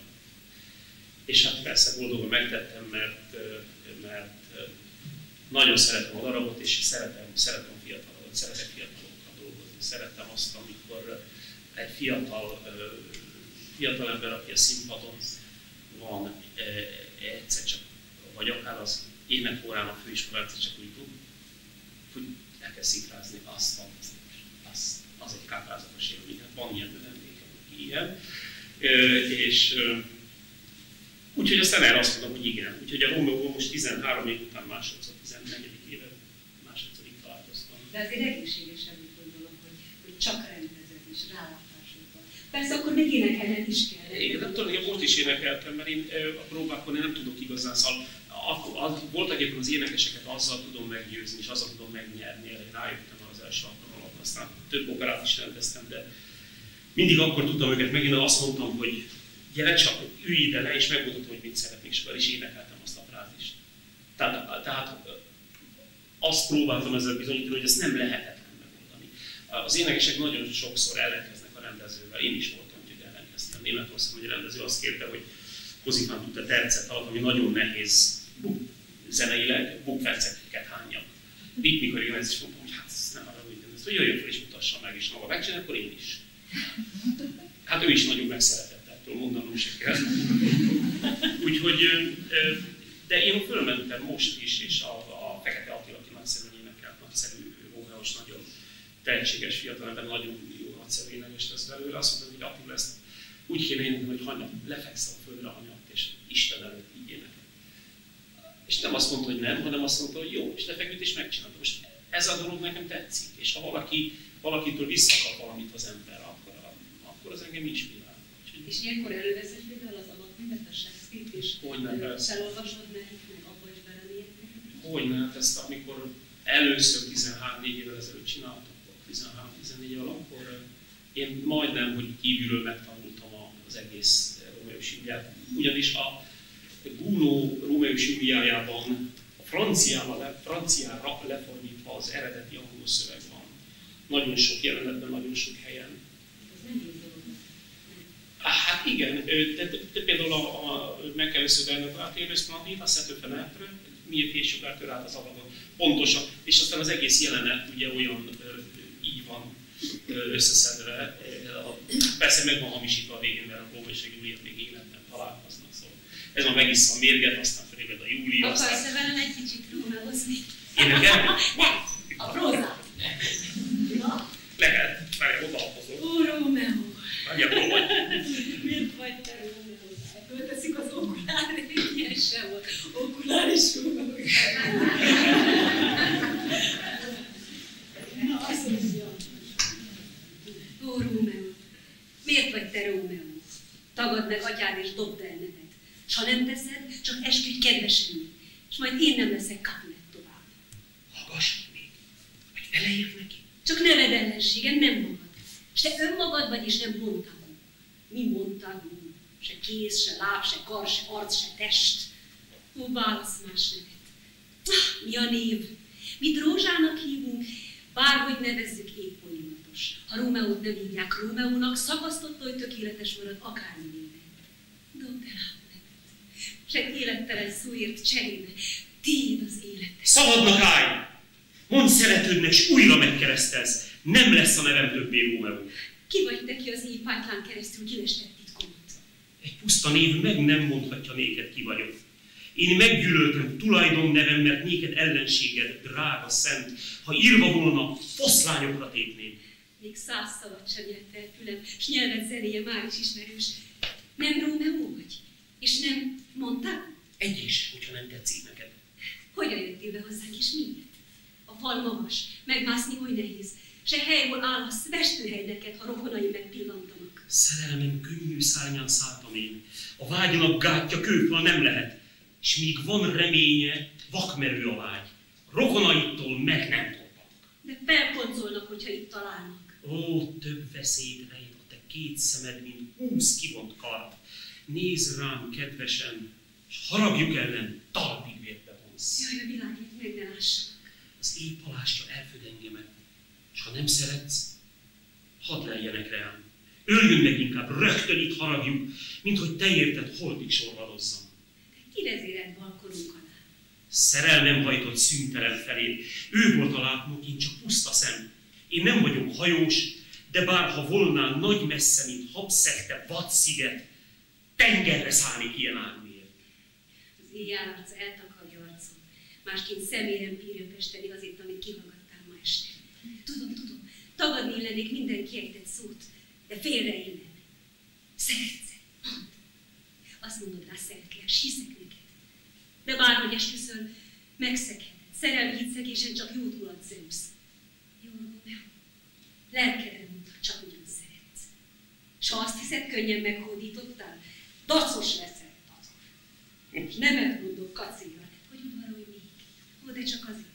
[SPEAKER 2] És hát persze boldogan megtettem, mert, mert nagyon szeretem a darabot, és szeretem, szeretem fiatalokat, szeretek fiatalokkal dolgozni. Szeretem azt, amikor egy fiatal, fiatal ember, aki a színpadon van, egyszer csak, vagy akár az énekórán a főiskolán, egyszer csak úgy tud, hogy elkezd szikrázni azt, azt, azt, az egy káprázatos élmény. Hát van ilyen emlékem, aki ilyen. És úgyhogy aztán erre azt mondom, hogy igen. Úgyhogy a Rómeóból most tizenhárom év után másodszor, tizennegyedik éve másodszor találkoztam.
[SPEAKER 1] De azért egészségesen úgy gondolom, hogy, hogy csak rendezed és rálátásod van. Persze akkor még énekelni is kell.
[SPEAKER 2] Igen, nem tudom, én most is énekeltem, mert én a próbákon nem tudok igazán, szóval voltak éppen az énekeseket azzal tudom meggyőzni, és azzal tudom megnyerni, én rájöttem az első alkalommal, aztán több operát is rendeztem, de mindig akkor tudtam őket megint, azt mondtam, hogy gyere csak, ülj ide le, és megmutatom, hogy mit szeretnék, és is énekeltem azt a frázist. Tehát, tehát azt próbáltam ezzel bizonyítani, hogy ezt nem lehetetlen megoldani. Az énekesek nagyon sokszor ellenkeznek a rendezővel, én is voltam, hogy ellenkeztem. Németországban egy rendező azt kérte, hogy Kozikán tudta tercet alatt, ami nagyon nehéz buk, zeneileg, bukferceket hányjak. Itt mikor én ezt is mondtam, hogy hát ez nem arra úgy, hogy jöjjön fel és mutassa meg, és maga megcsinálja, akkor én is. Hát ő is nagyon megszeretett ettől, mondanom se kell. Úgyhogy, de én fölmentem most is, és a, a Fekete Attila, aki nagyszerűen énekelt, nagyszerű, óheos, nagyon tehetséges fiatalember, nagyon jó, nagyszerű énekes lesz belőle. Azt mondtam, hogy Attila, ezt úgy kéne énekelni, hogy hanyag, lefekszem a földre a hanyatt, és Isten előtt így énekel. És nem azt mondta, hogy nem, hanem azt mondta, hogy jó, és lefeküdt és megcsinálta. Most ez a dolog nekem tetszik, és ha valaki, valakitől visszakap valamit az ember, akkor, akkor az engem inspirál.
[SPEAKER 1] És ilyenkor előveszed például az alapművet, a Shakespeare-t, és felolvasod nekik, meg abba is belemélyednek?
[SPEAKER 2] Hogyne, hát ezt amikor először tizenhárom-négy évvel ezelőtt csináltam, tizenhárom-tizennégy évvel, akkor én majdnem, hogy kívülről megtanultam az egész Rómeó és Júliát. Ugyanis a Gounod Rómeó és Júliájában a franciára, franciára lefordítva az eredeti angol szöveg van. Nagyon sok jelenetben, nagyon sok helyen.
[SPEAKER 1] Ez nem így dolog.
[SPEAKER 2] Hát igen, de, de, de például a, a meg kell összedelni a térősztanít, a szetőfenetről, miért később át az avagon. Pontosan. És aztán az egész jelenet ugye olyan így van összeszedve. Persze meg van hamisítva a végén, mert a Rómeó és Júlia még életben találkoznak. Szóval ez már megissza a mérget, aztán felébred a Júlia.
[SPEAKER 1] Akarsz aztán... velem egy kicsit rómeózni?
[SPEAKER 2] Énekelni?
[SPEAKER 1] Nem! A prózát!
[SPEAKER 2] Lehet, várjál, odaapozol.
[SPEAKER 1] Ó, Rómeó!
[SPEAKER 2] Nagyjából vagy.
[SPEAKER 1] Miért vagy te Rómeó? Fölteszik az okulárét, ilyen sem volt. Okuláris Rómeó. Na, azt mondja. Ó, Rómeó, miért vagy te Rómeó? Tagadd meg atyád és dobd el neved. S ha nem teszed, csak esküdj kedvesen, és majd én nem leszek Capulet tovább.
[SPEAKER 2] Hallgass még, hogy elejér neki.
[SPEAKER 1] Csak neved ellenségem, nem magad. És te önmagad vagy, és nem Montagu. Mi Montagu? Se kéz, se láb, se kar, se arc, se test. Ó, válasz más nevet. Ah, mi a név? Mit Rózsának hívunk, bárhogy nevezzük épp folyamatos. Ha Rómeót nem hívják Rómeónak, szakasztott, hogy tökéletes marad akármi néven. Dobd el át nevet. Se élettelen szóért cserébe, tiéd az életed.
[SPEAKER 2] Szabadnak állj! Mondd szeretődnek, s újra megkeresztelsz. Nem lesz a nevem többé Rómeó.
[SPEAKER 1] Ki vagy te, ki az éj pátlán keresztül kilestett titkomat?
[SPEAKER 2] Egy puszta név meg nem mondhatja néked, ki vagyok. Én meggyűlöltem tulajdon nevem, mert néked ellenséged, drága, szent. Ha írva volna, foszlányokra tépném.
[SPEAKER 1] Még száz szavat sem jött el fülem, s nyelved zenéje már is ismerős. Nem Rómeó vagy? És nem Montagu?
[SPEAKER 2] Egy is, hogyha nem tetszik neked.
[SPEAKER 1] Hogyan jöttél be hozzánk, és miért? A fal magas, megmászni oly nehéz. Se helyhol állhatsz, vestőhely neked, ha rokonai megpillantanak.
[SPEAKER 2] Szerelmem könnyű szárnyán szálltam én. A vágynak gátja kőfal nem lehet. És míg van reménye, vakmerő a vágy. Rokonaitól meg nem tolnak.
[SPEAKER 1] De felkoncolnak, hogyha itt találnak.
[SPEAKER 2] Ó, több veszélyt rejt a te két szemed, mint húsz kivont kard. Nézd rám kedvesen, és haragjuk ellen talpig vérbe vonsz.
[SPEAKER 1] Jaj, a világét meg ne lássanak.
[SPEAKER 2] Az épp halástja elföd engemet, és ha nem szeretsz, hadd leljenek rám. Öljön meg inkább, rögtön itt haragjuk, mint hogy te érted holdig sorvadozzam.
[SPEAKER 1] De ki vezéred balkorunk alá?
[SPEAKER 2] Szerelmem hajtott szüntelen felé. Ő volt a látnok, én csak puszta szem. Én nem vagyok hajós, de bárha volnál nagy messze, mint habszegte vadsziget, tengerre szállnék ilyen ágméért.
[SPEAKER 1] Az éjjel arca eltakarja arcom. Másként személyem bírja festeni azért, amit kihallgattál ma este. Tudom, tudom, tagadni illenék minden kiejtett szót, de félre innen. Szeretsz, mondd. Azt mondod rá, szeretlek, s hiszek neked. De bárhogy esküszöl, megszegheted. Szerelmi hitszegésen csak jót ulad Zeusz. Jó, Rómeó, lelkedre mutat, csak ugyan szeretsz. S ha azt hiszed, könnyen meghódítottál, dacos leszel, dacos. És nemet mondok kacéra, hogy udvarolj még. Ó, de csak azért.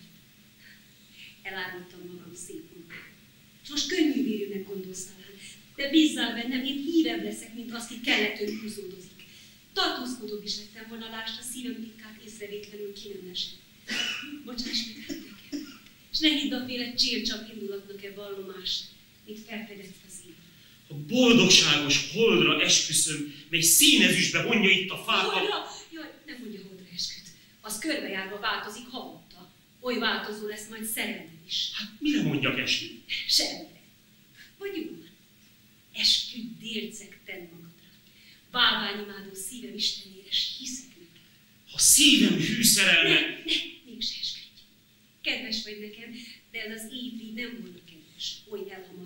[SPEAKER 1] Elárultam magam szép munkát. És most könnyű vérűnek gondolsz talán, de bízzál bennem, én hívebb leszek, mint azt, ki kelletőn húzódozik. Tartózkodóbb is lettem volna, lásd, a szívem titkát észrevétlenül ki nem esett. Bocsáss meg hát nekem, és ne hidd a féle csércsap indulatnak e vallomást, mint felfedett az év.
[SPEAKER 2] A boldogságos holdra esküszöm, mely színezüstbe vonja itt a fákat.
[SPEAKER 1] Holdra? Jaj, nem mondja holdra esküt. Az körbejárva változik havonta. Oly változó lesz majd szerelmed is.
[SPEAKER 2] Hát mire mondjak esküt?
[SPEAKER 1] Semmire. Vagy úgy van. Esküdj délceg tenn magadra. Bálványimádó szívem istenére, s hiszek neked.
[SPEAKER 2] Ha szívem hű szerelme...
[SPEAKER 1] Ne, ne, mégse esküdj. Kedves vagy nekem, de ez az évrig nem volna kedves. Oly elhamarkodott,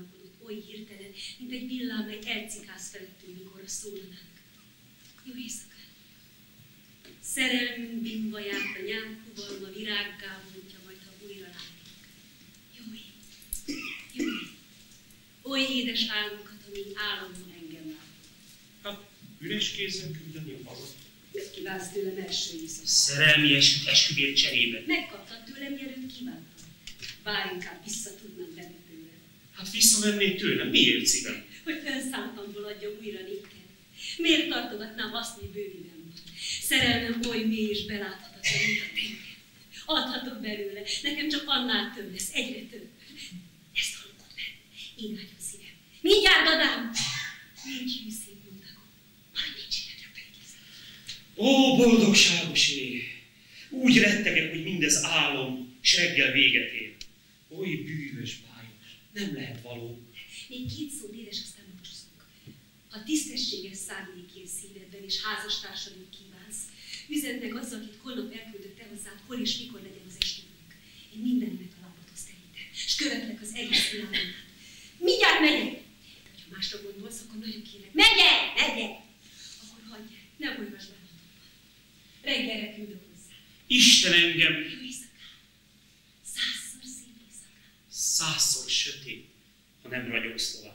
[SPEAKER 1] oly hirtelen, mint egy villám, mely elcikáz felettünk, mikor szólnánk. Jó éjszakát! Szerelmünk bimbaját a nyámkubalma virággá vontja, majd ha újra látjuk. Jó ég! Jó ég! Oly édes álmokat, amíg álomban engem látok.
[SPEAKER 2] Hát, üres kézzel küldeni a hazat.
[SPEAKER 1] Mit kívánsz tőlem első éjszakát?
[SPEAKER 2] Szerelmi eskü, esküvért cserébe.
[SPEAKER 1] Megkaptad tőlem, mielőtt kívántam. Bár inkább vissza tudnám venni tőlem.
[SPEAKER 2] Hát visszavennéd tőlem? Miért, szívem?
[SPEAKER 1] Hogy önszántamból adjam újra néked. Miért tartogatnám azt, mi bővében van? Szerelmem oly mély és beláthatatlan, mint a tenger. Adhatok belőle, nekem csak annál több lesz, egyre több. Ezt hallod meg, én vágyom szívem. Mindjárt adám! Nincs hűszép mondakom, maradj egy csillágra felkészít.
[SPEAKER 2] Ó, boldogságos ég! Úgy rettegek, hogy mindez álom, s reggel véget ér. Oly bűvös, bájos, nem lehet való.
[SPEAKER 1] Még két szót édes, aztán búcsúzunk. Ha tisztességes szándék él szívedben és házastársadon kívánsz, üzend meg azzal, akit holnap elküldött te hozzád, hol és mikor legyen az estünk. Én mindenemet a lábadhoz terítem, és követlek az egész világon. Mindjárt megyek! De ha másra gondolsz, akkor nagyon kérlek. Megyek! Megyek! Akkor hagyj el, ne olvasd bánatokban. Reggelre küldök hozzá.
[SPEAKER 2] Isten engem!
[SPEAKER 1] Jó éjszakát! Százszor szép éjszakát!
[SPEAKER 2] Százszor sötét, ha nem ragyogsz tovább.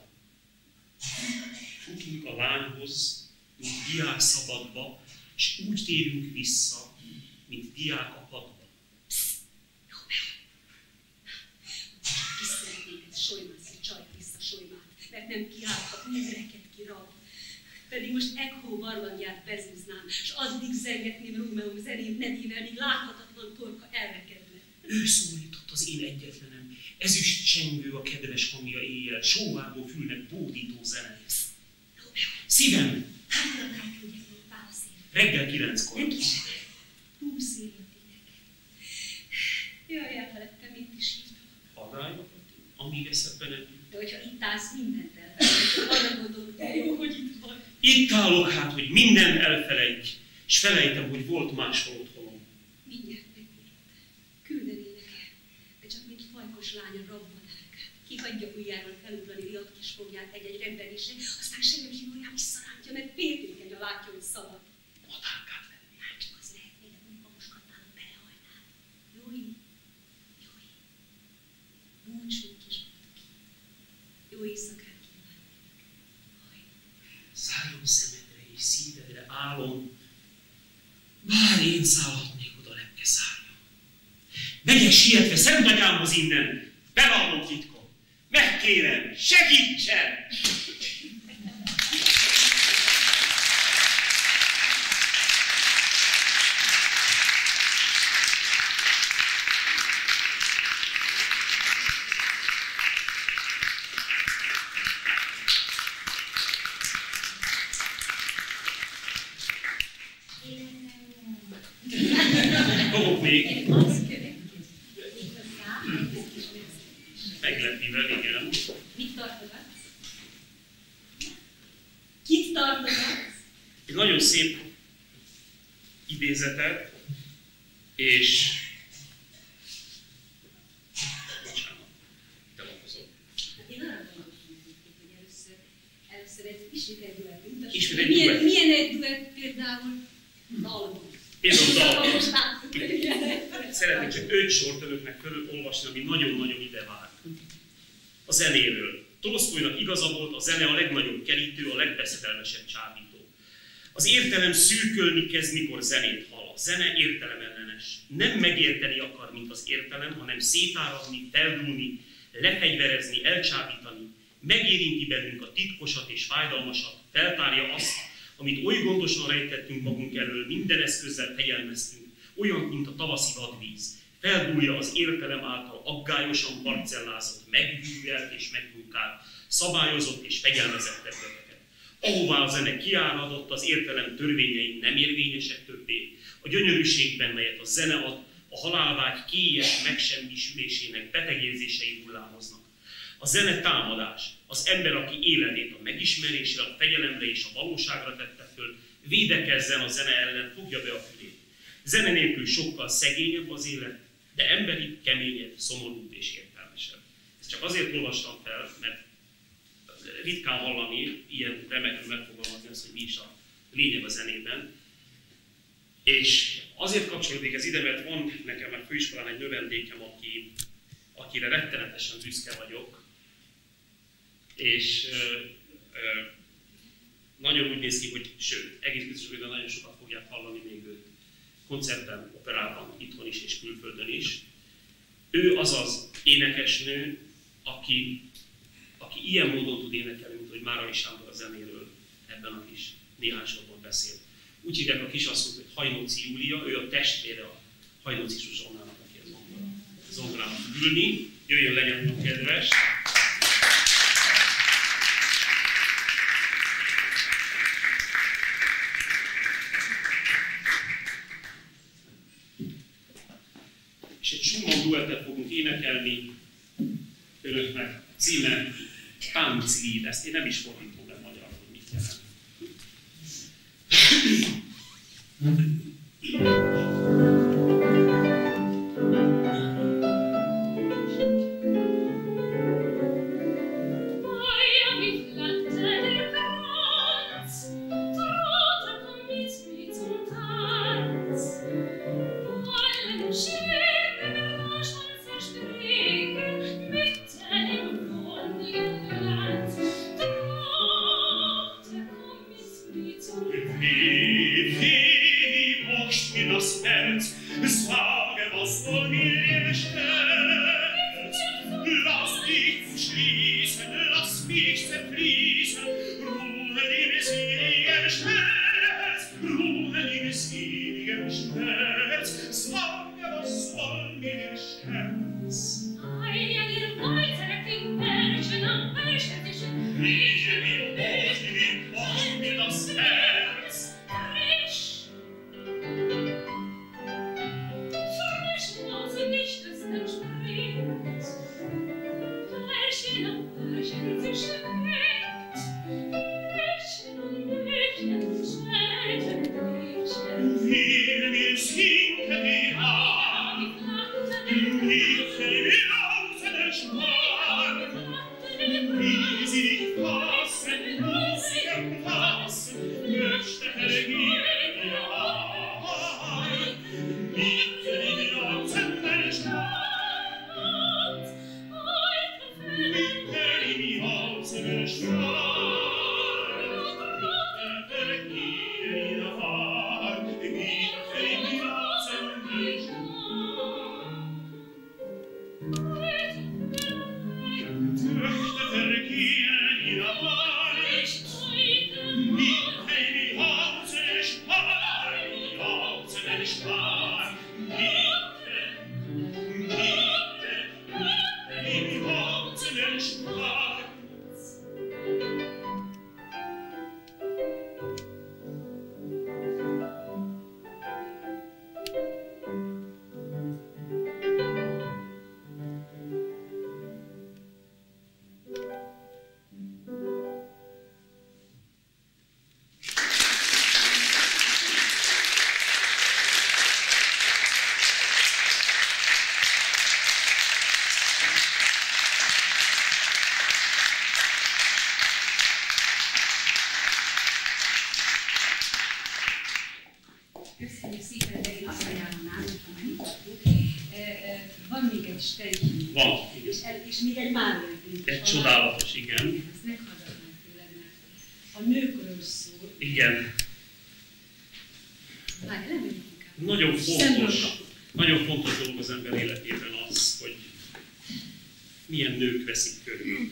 [SPEAKER 2] Futunk a lányhoz, mint diák szabadba, és úgy térünk vissza, mint diák a padba.
[SPEAKER 1] Pssz! Jó, meg! Ki szeretnék egy solymász, egy csajt vissza solymát, mert nem kiállhat, nem reked ki rab. Pedig most Echo barlangját bezúznám, és addig zengetném Rómeó zeném nevével, míg láthatatlan torka elrekedne.
[SPEAKER 2] Ő szólított az én egyetlenem, ezüst csengő a kedves hangja éjjel, sóvárgó fülnek bódító zene. Szívem!
[SPEAKER 1] Hányra elküldjek még válaszért?
[SPEAKER 2] Reggel kilenckor.
[SPEAKER 1] Nem kísérlek. Húsz évet idegen. Jaj, elfeledtem, itt is hívtam.
[SPEAKER 2] Hadályok, amíg eszedbe nem jut.
[SPEAKER 1] De hogyha itt állsz, mindent elfelejtett. Arra gondolok, de jó, hogy itt vagy.
[SPEAKER 2] Itt állok hát, hogy mindent elfelejtj, és felejtem, hogy volt máshol otthonom.
[SPEAKER 1] Mindjárt megmondod. Küldenének el, de csak mint fajkos lánya rabbanák. Kihagyja ujjáról felugrani riadt kis fogját egy-egy rebbenésre, aztán sejem zsinórján visszarántja, mert féltékeny a látja, hogy szabad.
[SPEAKER 2] Madárkát lenni.
[SPEAKER 1] Hát csak az lehetné, de úgy maguskatnának belehajnál. Jó ég, jó ég. Búcsúj kis boldog. Jó éjszakát kívánok. Haj.
[SPEAKER 2] Szálljon szemedre és szívedre álom, bár én szállhatnék oda lepke szárnyam. Megyek sietve Szent Atyámhoz innen, bevallom titkot. Megkérem, segítsen! Fogok még. Meglepivel, igen.
[SPEAKER 1] Mit tartogatsz? Kit tartogatsz?
[SPEAKER 2] Egy nagyon szép idézetet, és... Bocsánat, te lakozol.
[SPEAKER 1] Én arra gondoltam, hogy először, először egy ismét egy duett mutassuk.
[SPEAKER 2] Ismét egy
[SPEAKER 1] milyen,
[SPEAKER 2] duett.
[SPEAKER 1] milyen egy duett például? Dalban.
[SPEAKER 2] Például dalban.
[SPEAKER 1] Most láttuk, hogy ilyen.
[SPEAKER 2] Szeretnék csak öt sort önöknek felolvasni, ami nagyon-nagyon ide vár. A zenéről. Tolsztojnak igaza volt, a zene a legnagyobb kerítő, a legbeszedelmesebb csábító. Az értelem szürkölni kezd, mikor zenét hall. A zene értelemellenes. Nem megérteni akar, mint az értelem, hanem szétáradni, feldúlni, lefegyverezni, elcsábítani. Megérinti bennünk a titkosat és fájdalmasat, feltárja azt, amit oly gondosan rejtettünk magunk elől, minden eszközzel fegyelmeztünk, olyan, mint a tavaszi vadvíz. Feldúlja az értelem által aggályosan parcellázott, megvűvelt és megmunkált, szabályozott és fegyelmezett területeket. Ahová a zene kiáradott, az értelem törvényei nem érvényesek többé. A gyönyörűségben, melyet a zene ad, a halálvágy kélyes megsemmisülésének betegérzései hullámoznak. A zene támadás, az ember, aki életét a megismerésre, a fegyelemre és a valóságra tette föl, védekezzen a zene ellen, fogja be a fülét. Zene nélkül sokkal szegényebb az élet, de emberi, keményebb, szomorúbb és értelmesebb. Ezt csak azért olvastam fel, mert ritkán hallani, ilyen remekül megfogalmazni azt, hogy mi is a lényeg a zenében. És azért kapcsolódik ez ide, mert van nekem már főiskolán egy növendékem, aki, akire rettenetesen büszke vagyok, és ö, ö, nagyon úgy néz ki, hogy sőt, egész biztos, hogy nagyon sokat fogják hallani még őt koncerten, operában, itthon is és külföldön is. Ő az az énekesnő, aki, aki ilyen módon tud énekelni, mint hogy Márai Sándor a zenéről ebben a kis néhány sorban beszélt. Úgy hívják a kisasszonyt, hogy Hajnóci Júlia, ő a testvére a Hajnóci Zsuzsannának, aki a zongora, zongorának ülni. Jöjjön, legyen a kedves! És egy Schumann duettet fogunk énekelni önöknek, címe Tánclied. Ezt én nem is fordítom le magyarul, hogy mit jelent.
[SPEAKER 1] Köszönjük szépen, de én azt ajánlanám, hogyha már mutatjuk, van még egy Stenki.
[SPEAKER 2] Van.
[SPEAKER 1] És, és még egy Mária.
[SPEAKER 2] Egy csodálatos, igen.
[SPEAKER 1] Igen, ezt meghallgatnám tőled, mert a nőkről szól.
[SPEAKER 2] Igen.
[SPEAKER 1] Várj, lemegyünk inkább.
[SPEAKER 2] Nagyon fontos, nagyon fontos dolog az ember életében az, hogy milyen nők veszik körül.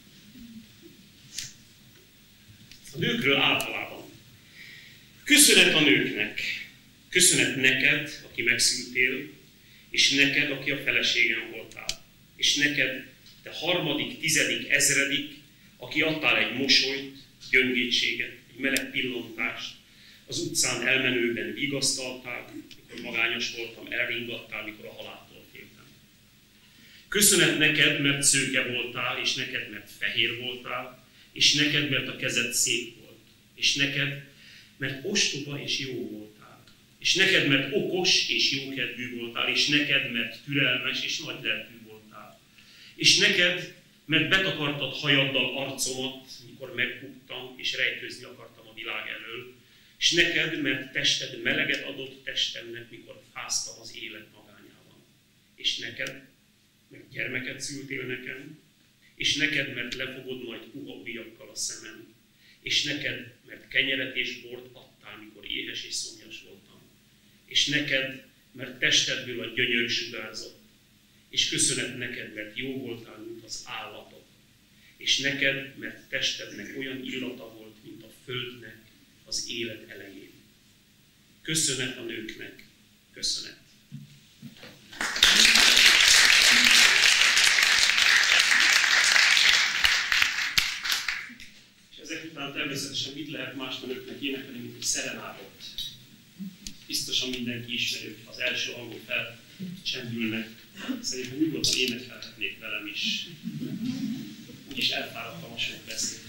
[SPEAKER 2] A nőkről általában. Köszönet a nőknek, köszönet neked, aki megszültél, és neked, aki a feleségem voltál. És neked, te harmadik, tizedik, ezredik, aki adtál egy mosolyt, gyöngétséget, egy meleg pillantást, az utcán elmenőben vigasztaltál, mikor magányos voltam, elringattál, mikor a haláltól féltem. Köszönet neked, mert szőke voltál, és neked, mert fehér voltál, és neked, mert a kezed szép volt, és neked, mert ostoba és jó voltál, és neked, mert okos és jókedvű voltál, és neked, mert türelmes és nagylelkű voltál, és neked, mert betakartad hajaddal arcomat, mikor megbuktam, és rejtőzni akartam a világ elől, és neked, mert tested meleget adott testemnek, mikor fáztam az élet magányában. És neked, mert gyermeket szültél nekem, és neked, mert lefogod majd puha ujjakkal a szemem, és neked, mert kenyeret és bort adtál, mikor éhes és szomjas voltam, és neked, mert testedből a gyönyör sugárzott, és köszönet neked, mert jó voltál, mint az állatok, és neked, mert testednek olyan illata volt, mint a földnek az élet elején. Köszönet a nőknek, köszönet. És ezek után természetesen mit lehet más nőknek énekelni, mint egy szerenádot. Biztosan mindenki ismerő, az első hangon felcsendülnek. Szerintem nyugodtan énekelhetnék velem is. Úgyis elfáradtam a sok beszédnek.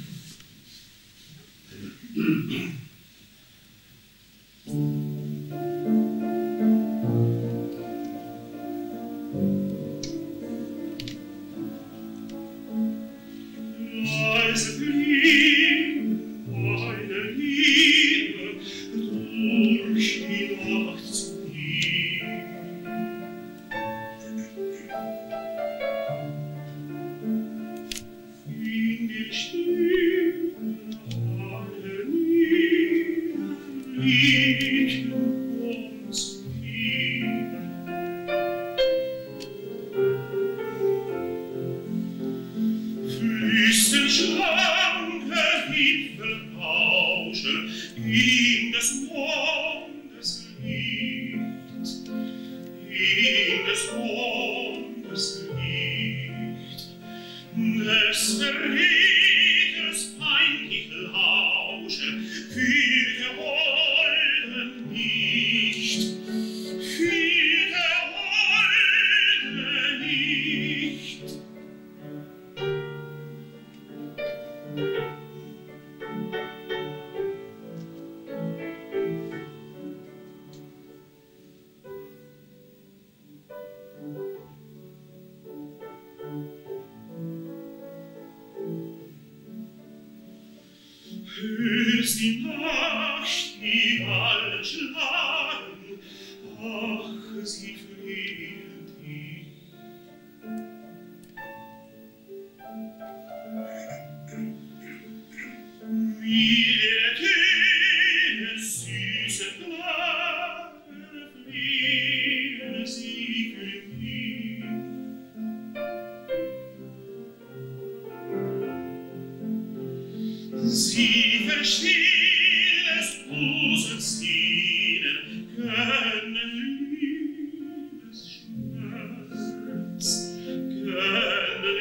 [SPEAKER 3] Hörst die Nacht, die Wald schlagen, ach, sie fehlt dich. Wie der Töne süße Klage fliehen sie für mich. Sie verstilles Busens ihnen können Liebesschmerz, können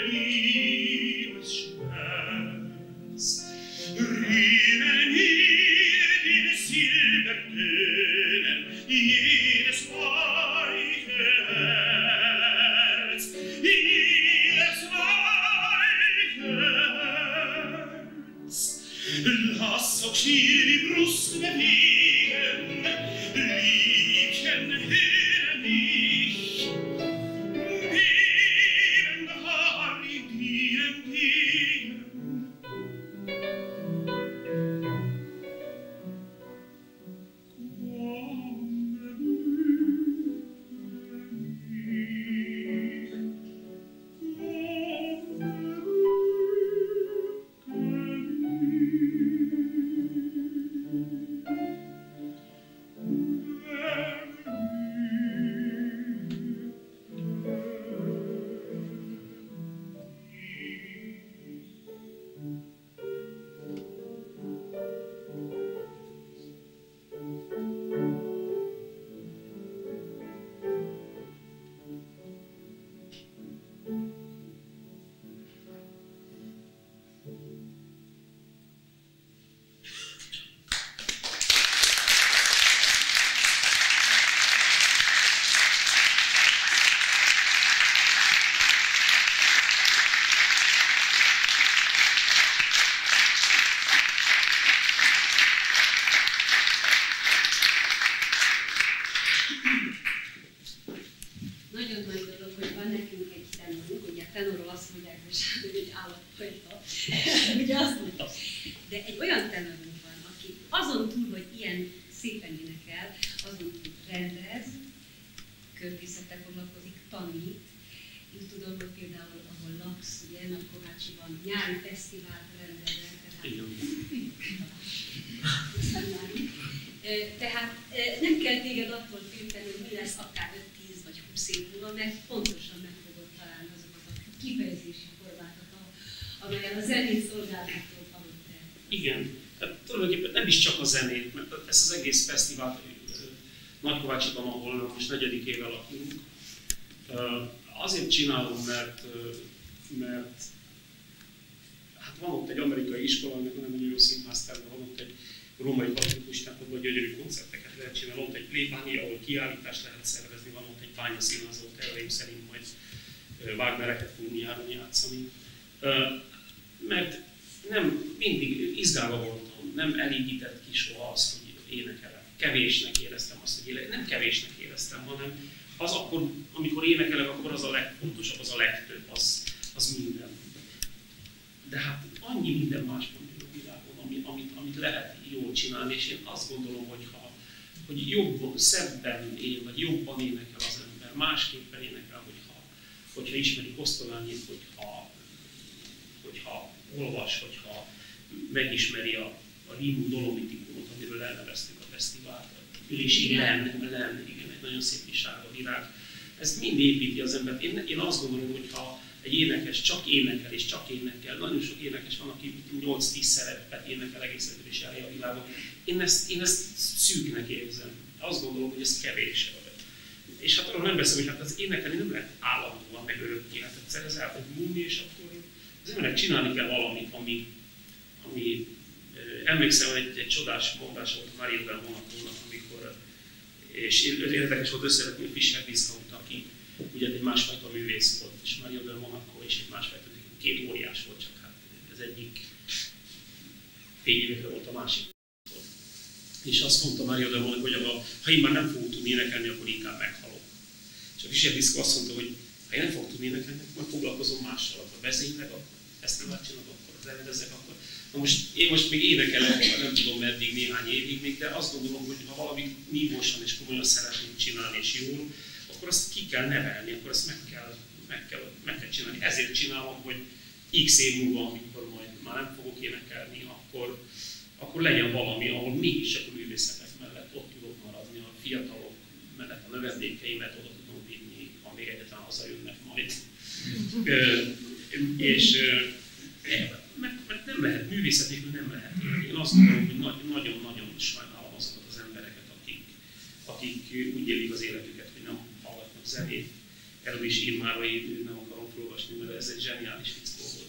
[SPEAKER 3] Liebesschmerz. Rühren ihr den Silbertönen jedes weiche Herz, jedes weiche Herz. Lass auch hier die Brust bewegen, Liebchen, höre mich, beben har in dir entgegen. Komm
[SPEAKER 1] bocsánat, hogy egy állatfajta, ugye azt mondta. De egy olyan tenorunk van, aki azon túl, hogy ilyen szépen énekel, azon túl rendez, költészettel foglalkozik, tanít. Én tudom, hogy például, ahol laksz, ugye, Nagykovácsiban nyári fesztivált rendezel, tehát... Tehát nem kell téged attól félteni, hogy mi lesz akár öt-tíz vagy húsz év múlva, mert pontosan meg fogod találni azokat a kifejezési formákat, amelyen a zenét szolgáltatod, amit te.
[SPEAKER 2] Igen, tehát tulajdonképpen nem is csak a zenét, mert ezt az egész fesztivált Nagykovácsiban, ahol most negyedik éve lakunk, azért csinálom, mert, mert hát van ott egy amerikai iskola, aminek nem egy jó színházterben, van ott egy római katolikus templomban gyönyörű koncerteket lehet csinálni, ott egy plébánia, ahol kiállítást lehet szervezni, van ott egy bányaszínház, ahol terveim szerint majd Wagnereket fogunk nyáron játszani. Mert nem, mindig izgálva voltam, nem elégített ki soha azt, hogy énekelek. Kevésnek éreztem azt, hogy énekelek. Nem kevésnek éreztem, hanem az akkor, amikor énekelek, akkor az a legfontosabb, az a legtöbb, az, az minden. De hát annyi minden más van a világon, amit, amit, amit lehet jól csinálni, és én azt gondolom, hogy, ha, hogy jobban, szebben él, vagy jobban énekel az ember, másképpen énekel, hogyha, hogyha ismeri Kosztolányit, hogyha, hogyha olvas, hogyha megismeri a, a rímú dolomitikumot, amiről elneveztük a fesztivált, ülési len, len, igen, egy nagyon szép kis sárga virág. Ez mind építi az embert. Én, én azt gondolom, hogy ha egy énekes csak énekel és csak énekel, nagyon sok énekes van, aki nyolc-tíz szerepet énekel egész egyszerűen is járja a világon. Én ezt, én ezt szűknek érzem. Azt gondolom, hogy ez kevés. És hát arról nem beszélem, hogy hát az énekelni nem lehet állandóan, meg örökké. Hát egyszer ez el fog múlni, és akkor az embernek csinálni kell valamit, ami, ami emlékszem, hogy egy, egy csodás mondás volt a Mario del Monaco-nak, amikor, és érdekes volt összevetni a Fischer Viscount, aki ugye egy másfajta művész volt, és Mario del Monaco és egy másfajta, két óriás volt, csak hát az egyik fényévekre volt a másik. És azt mondta Mario del Monaco, hogy a, ha én már nem fogok tudni énekelni, akkor inkább meghalok. És a Fischer Viscount azt mondta, hogy ha én nem fogok tudni énekelni, akkor foglalkozom mással, akkor vezényleg, akkor ezt nem csinálok, akkor rendezzek, akkor. Na most én most még énekelek, nem tudom meddig, néhány évig még, de azt gondolom, hogy ha valamit nívósan és komolyan szeretnénk csinálni és jól, akkor azt ki kell nevelni, akkor azt meg kell, meg kell, meg kell csinálni. Ezért csinálom, hogy x év múlva, amikor majd már nem fogok énekelni, akkor, akkor legyen valami, ahol mégis a művészetek mellett ott tudok maradni, a fiatalok mellett a növendékeimet oda tudom vinni, ha még egyáltalán hazajönnek majd. és mert, mert nem lehet, művészet nélkül nem lehet élni. Én azt gondolom, hogy nagyon-nagyon sajnálom azokat az embereket, akik, akik úgy élik az életüket, hogy nem hallgatnak zenét. Erről is ír már, hogy nem akarom felolvasni, mert ez egy zseniális fickó volt.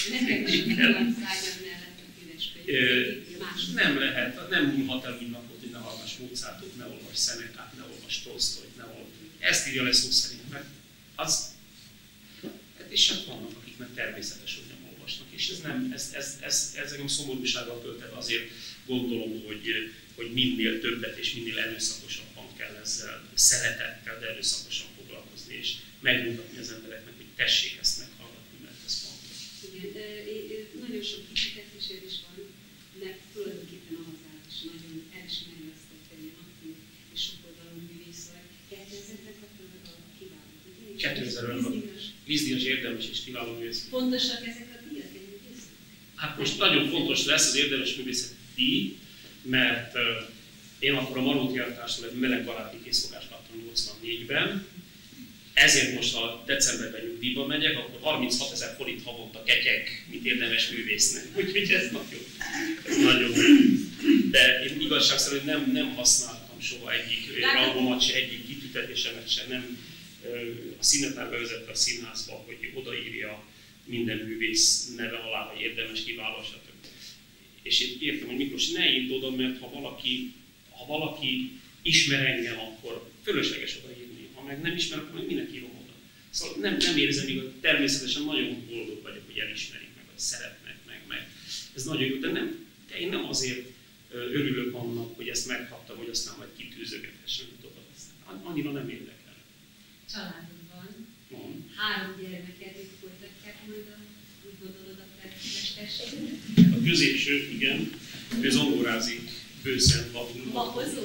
[SPEAKER 2] Nem lehet, nem múlhat el úgy napot, hogy ne hallgass Mozartot, ne olvass Szenekát, ne olvass Tolsztojt, ne olvass. Ezt írja le szó szerint, mert az, és hát vannak, akik meg természetes, hogy nem olvasnak, és ez nem, ez, ez, ez, ez engem szomorúsággal töltett, azért gondolom, hogy, hogy minél többet és minél erőszakosabban kell ezzel, szeretettel, de erőszakosan foglalkozni, és megmutatni az embereknek, hogy tessék ezt meghallgatni, mert ez fontos.
[SPEAKER 1] Igen, nagyon sok kifejezés is van, mert tulajdonképpen a hazát is nagyon elismeri azt, hogy te ilyen aktív és sokoldalú művész vagy. kétezer-ben kaptad meg a kiválót.
[SPEAKER 2] kétezer-ötben. Vízdíjas érdemes és kiváló művész.
[SPEAKER 1] Fontosak ezek a díjak egyébként?
[SPEAKER 2] Hát most nagyon fontos lesz az érdemes művészeti díj, mert uh, én akkor a Maróti Elvtárstól egy meleg baráti készfogást kaptam nyolcvannégyben. Ezért most, ha decemberben nyugdíjba megyek, akkor harminchatozezer forint havonta ketyeg, mint érdemes művésznek. Úgyhogy ez nagyon, ez nagyon. De én igazságszerűen nem, nem használtam soha egyik rangomat, se egyik kitüntetésemet se, nem a színetár bevezette a színházba, hogy odaírja minden művész neve alá, hogy érdemes, kiváló, stb. És én értem, hogy Miklós, ne írd oda, mert ha valaki, ha valaki ismer engem, akkor fölösleges odaírni. Ha meg nem ismer, akkor meg minek írom oda. Szóval nem, nem érzem igaz, természetesen nagyon boldog vagyok, hogy elismerik meg, vagy szeretnek meg, meg. Ez nagyon jó, de, nem, de én nem azért örülök annak, hogy ezt megkaptam, hogy aztán majd kitűzögethessem, hogy oda. Annyira nem érdekel.
[SPEAKER 1] Családod van.
[SPEAKER 2] Van.
[SPEAKER 1] három gyermeket, és folytatják majd a, úgy gondolod, a te mesterséget?
[SPEAKER 2] A középső, igen, ő zongorázik bőszen vadul.
[SPEAKER 1] Lapozó?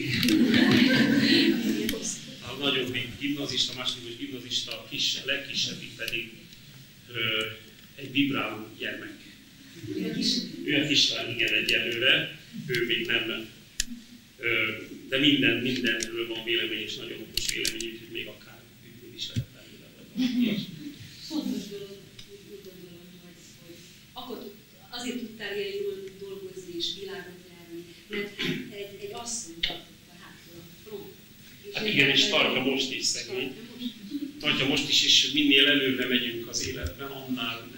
[SPEAKER 2] A nagyobbik gimnazista, másodikos gimnazista, a kis, legkisebbik pedig ö, egy vibráló gyermek. Ő a kislány, igen, egyelőre, ő még nem, ö, de minden, mindenről van vélemény, és nagyon okos vélemény, úgyhogy még akár még is lehet belőle, vagy valami.
[SPEAKER 1] Fontos dolog, úgy gondolom, hogy, hogy akkor azért tudtál ilyen jól dolgozni és világot járni, mert egy, egy asszony tartotta hátul a front.
[SPEAKER 2] Hát igen, és tartja most is szegény. Tartja most is, és minél előbbre megyünk az életben, annál,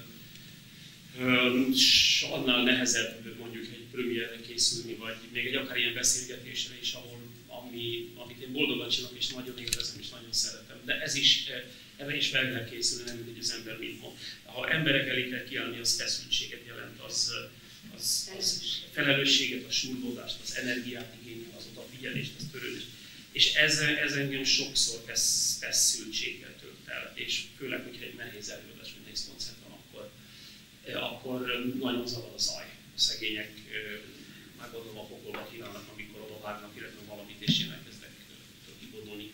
[SPEAKER 2] ö, ö, annál nehezebb mondjuk egy premierre készülni, vagy még egy akár ilyen beszélgetésre is, ahol, ami, amit én boldogan csinálok, és nagyon élvezem, és nagyon szeretem. De ez is, erre is fel kell készülni, nem mindegy az ember mit mond. Ha emberek elé kell kiállni, az feszültséget jelent, az, az, az felelősséget, a súrlódást, az energiát igényel, az odafigyelést, az törődést. És ez, ez engem sokszor fesz, feszültséggel tölt el, és főleg, hogyha egy nehéz előadás, vagy nehéz koncert van, akkor, akkor nagyon zavar a zaj. A szegények már gondolom a pokolba kívánnak, amikor oda vágnak, illetve valamit, és én elkezdek kigondolni.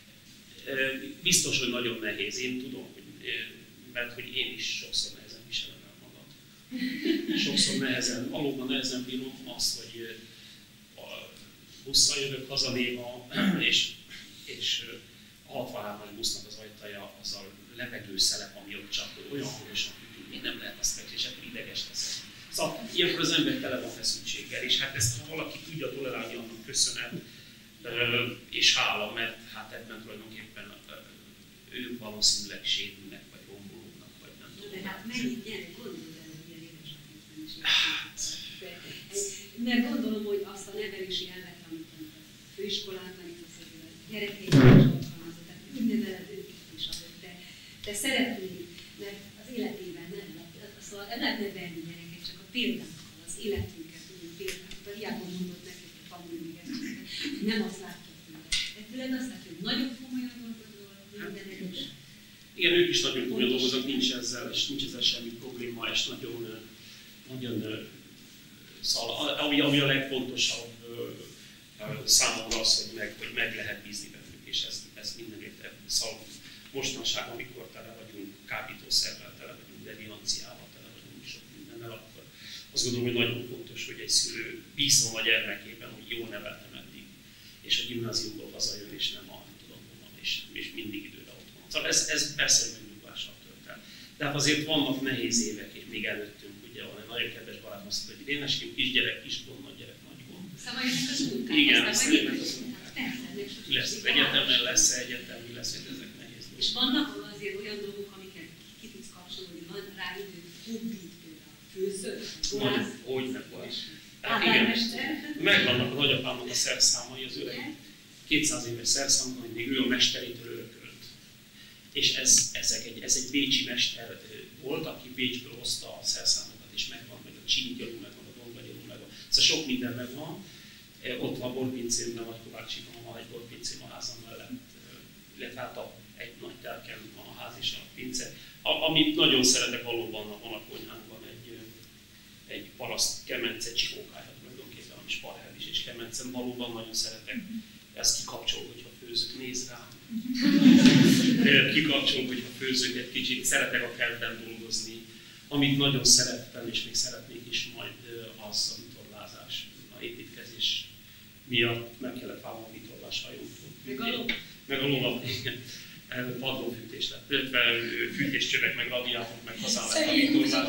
[SPEAKER 2] Biztos, hogy nagyon nehéz, én tudom, hogy, mert hogy én is sokszor nehezen viselem el magam. Sokszor nehezen, valóban nehezen bírom azt, hogy busszal jövök haza néha, és, és a hatvanhárom busznak az ajtaja, az a levegő szelep, ami ott csak olyan hangosan függünk, még nem lehet azt meg, és akkor ideges lesz. Szóval ilyenkor az ember tele van feszültséggel, és hát ezt ha valaki tudja tolerálni, annak köszönet, és hála, mert hát ebben tulajdonképpen ők valószínűleg sérülnek, vagy rombolódnak, vagy nem tudom.
[SPEAKER 1] De hát mennyit gyerek gondol el, hogy ilyen édesapjuk is. Hát. Mert gondolom, hogy azt a nevelési elvet, amit a főiskolán tanítasz, hogy a gyerekeink is alkalmazott, tehát úgy neveled őket is, ahogy te, te szeretnéd, mert az életében nem lehet, szóval nem lehet nevelni gyereket, csak a példákkal, az életünket tudjuk példákkal, hiába mondod nekik, hogy tanulj még ezt, nem azt látjuk tőle. De tőled azt látjuk, hogy nagyon komolyan dolgozol, minden erős.
[SPEAKER 2] Igen, ők is nagyon komolyan dolgoznak, nincs ezzel, és nincs ezzel semmi probléma, és nagyon, nagyon szóval, ami, ami a legfontosabb uh, számomra az, hogy meg, hogy meg lehet bízni bennük, és ez, ez mindenért. Szóval mostanság, amikor tele vagyunk kábítószerrel, tele vagyunk devianciával, tele vagyunk sok mindennel, akkor azt gondolom, hogy nagyon fontos, hogy egy szülő bízom a gyermekében, hogy jól neveltem eddig, és a gimnáziumból hazajön, és nem a tudom honnan, és, és mindig időre otthon. Szóval ez, ez persze, hogy megnyugvással tölt el. De hát azért vannak nehéz évek még előttünk, ugye van egy nagyon kedves barátom, azt mondta, hogy Déneském, kisgyerek, kis gond, nagy gyerek, nagy gond.
[SPEAKER 1] Szóval jönnek az munkák.
[SPEAKER 2] Igen, aztán jönnek az munkák.
[SPEAKER 1] Persze,
[SPEAKER 2] lesz az egyetemen, lesz egyetemi, lesz, hogy ezek nehéz dolgok.
[SPEAKER 1] És vannak azért olyan dolgok, amiket ki tudsz kapcsolni, van rá idő, hobbit például, főző, borász.
[SPEAKER 2] Hogy nem volt.
[SPEAKER 1] Állármester.
[SPEAKER 2] Megvannak a nagyapámnak a szerszámai, az öreg kétszáz éves szerszám, hogy még ő a mesterétől örökölt. És ez, ezek egy, ez egy bécsi mester volt, aki Bécsből hozta a szerszámokat, és megvan, meg a csíngyalú, megvan a dombagyalú, megvan. Szóval sok minden megvan. Ott van Borpincén, vagy Kovácsiban van egy borpincém a házam mellett, illetve hát a, egy nagy telken van a ház és a pince. A, amit nagyon szeretek, valóban van a konyhánkban egy, egy paraszt kemence csikókája, tulajdonképpen, ami sparhel is, és kemencen valóban nagyon szeretek. Ezt kikapcsol, hogyha főzök, néz rám. Kikapcsol, hogyha főzök egy kicsit, szeretek a kertben dolgozni. Amit nagyon szerettem, és még szeretnék is majd, az a vitorlázás, a építkezés miatt meg kellett vállalni a vitorlás hajótól.
[SPEAKER 1] Meg a ló.
[SPEAKER 2] Meg a ló, igen. Padlófűtés lett. Illetve fűtéscsövek, meg radiátorok, meg hazán lett a vitorlás.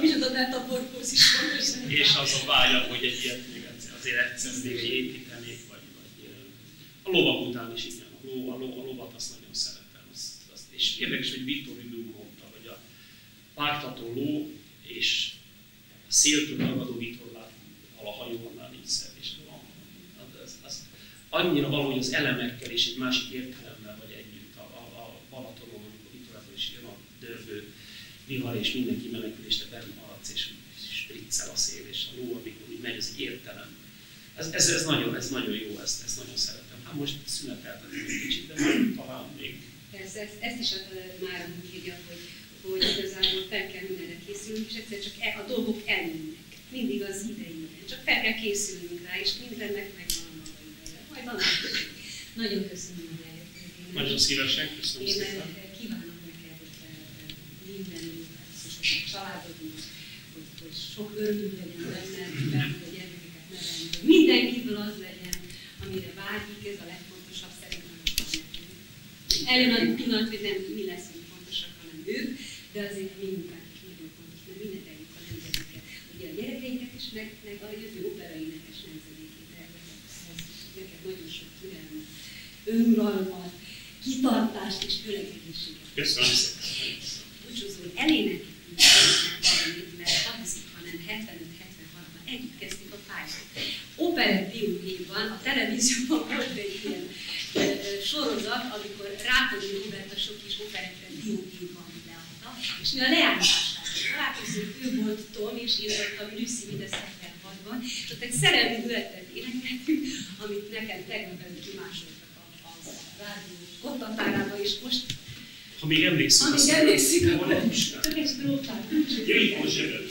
[SPEAKER 2] És az a vágyam, hogy egy ilyet még azért egyszer még építenék, vagy, vagy a lovak után is igen. A, ló, a, ló, a lovat azt nagyon szeretem. Azt, azt, és érdekes, hogy Viktor Hugo mondta, hogy a pártató ló és a széltől ragadó vitorlát, ahol a hajóvannál nincs szervés. Az, az annyira valahogy az elemekkel és egy másik értelemmel vagy együtt a, a, a Balatonon, amikor vitorlától is jön a dörgő vihar, és mindenki menekülésre benne maradsz, és spriccel a szél, és a ló, amikor így megy, ez egy értelem. Ez, ez, ez, nagyon, ez nagyon jó, ezt, ezt nagyon szeretem. Hát most szüneteltem egy kicsit, de majd talán még
[SPEAKER 1] Persze, ezt, ezt is már úgy írja, hogy, hogy igazából fel kell mindenre készülnünk, és egyszer csak e, a dolgok eljönnek. Mindig az idejében. Csak fel kell készülnünk rá, és mindennek megvan a maga ideje. Majd annak nagyon köszönöm, hogy eljöttél.
[SPEAKER 2] Nagyon szívesen, köszönöm
[SPEAKER 1] Én
[SPEAKER 2] szépen.
[SPEAKER 1] kívánok neked minden jót, elsősorban a családodnak, hogy, hogy sok öröm legyen benned, benned a gyermekeket nevelni, hogy mindenkiből az legyen, amire vágyik, ez a legfontosabb szerintem a nekünk. Eljön a pillanat, hogy nem mi leszünk fontosak, hanem ők, de azért mi munkánk is nagyon fontos, mert mi neveljük a nemzeteket, ugye a gyerekeinket is, meg, meg a jövő operaénekes nemzedékét elvezetett. Neked nagyon sok türelmet, önuralmat, kitartást és főleg egészséget.
[SPEAKER 2] Köszönöm szépen.
[SPEAKER 1] Búcsúzó elénekeltünk valamit, mert hangzik, hanem hetvenöt hetvenhatban együtt kezdtük a pályát. Operett dióhéjban, a televízióban volt egy ilyen sorozat, amikor Rákóczi Róbert a sok kis operettet dióhéjban leadta, és mi a leánylását találkozunk, ő volt Tom, és én voltam Lucy mindez hetvenhatban, és ott egy szerelmi duettet énekeltünk, amit nekem tegnap előtt kimásoltak a, a rádió kontatárába, és most
[SPEAKER 2] ha még emlékszik,
[SPEAKER 1] ha még emlékszik,
[SPEAKER 2] akkor nem is.
[SPEAKER 1] csak egy strófát.
[SPEAKER 2] Ja, itt van zsebben.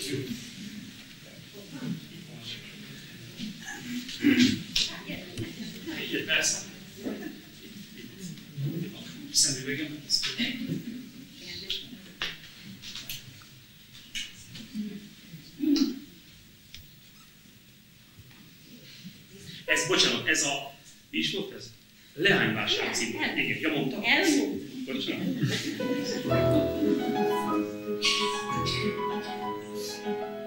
[SPEAKER 2] Igen, persze. Szemüvegem, ezt Ez, bocsánat, ez a, mi is volt ez? Leányvásár című. Igen, ja mondtam.
[SPEAKER 1] Elmondtam.
[SPEAKER 2] Bocsánat.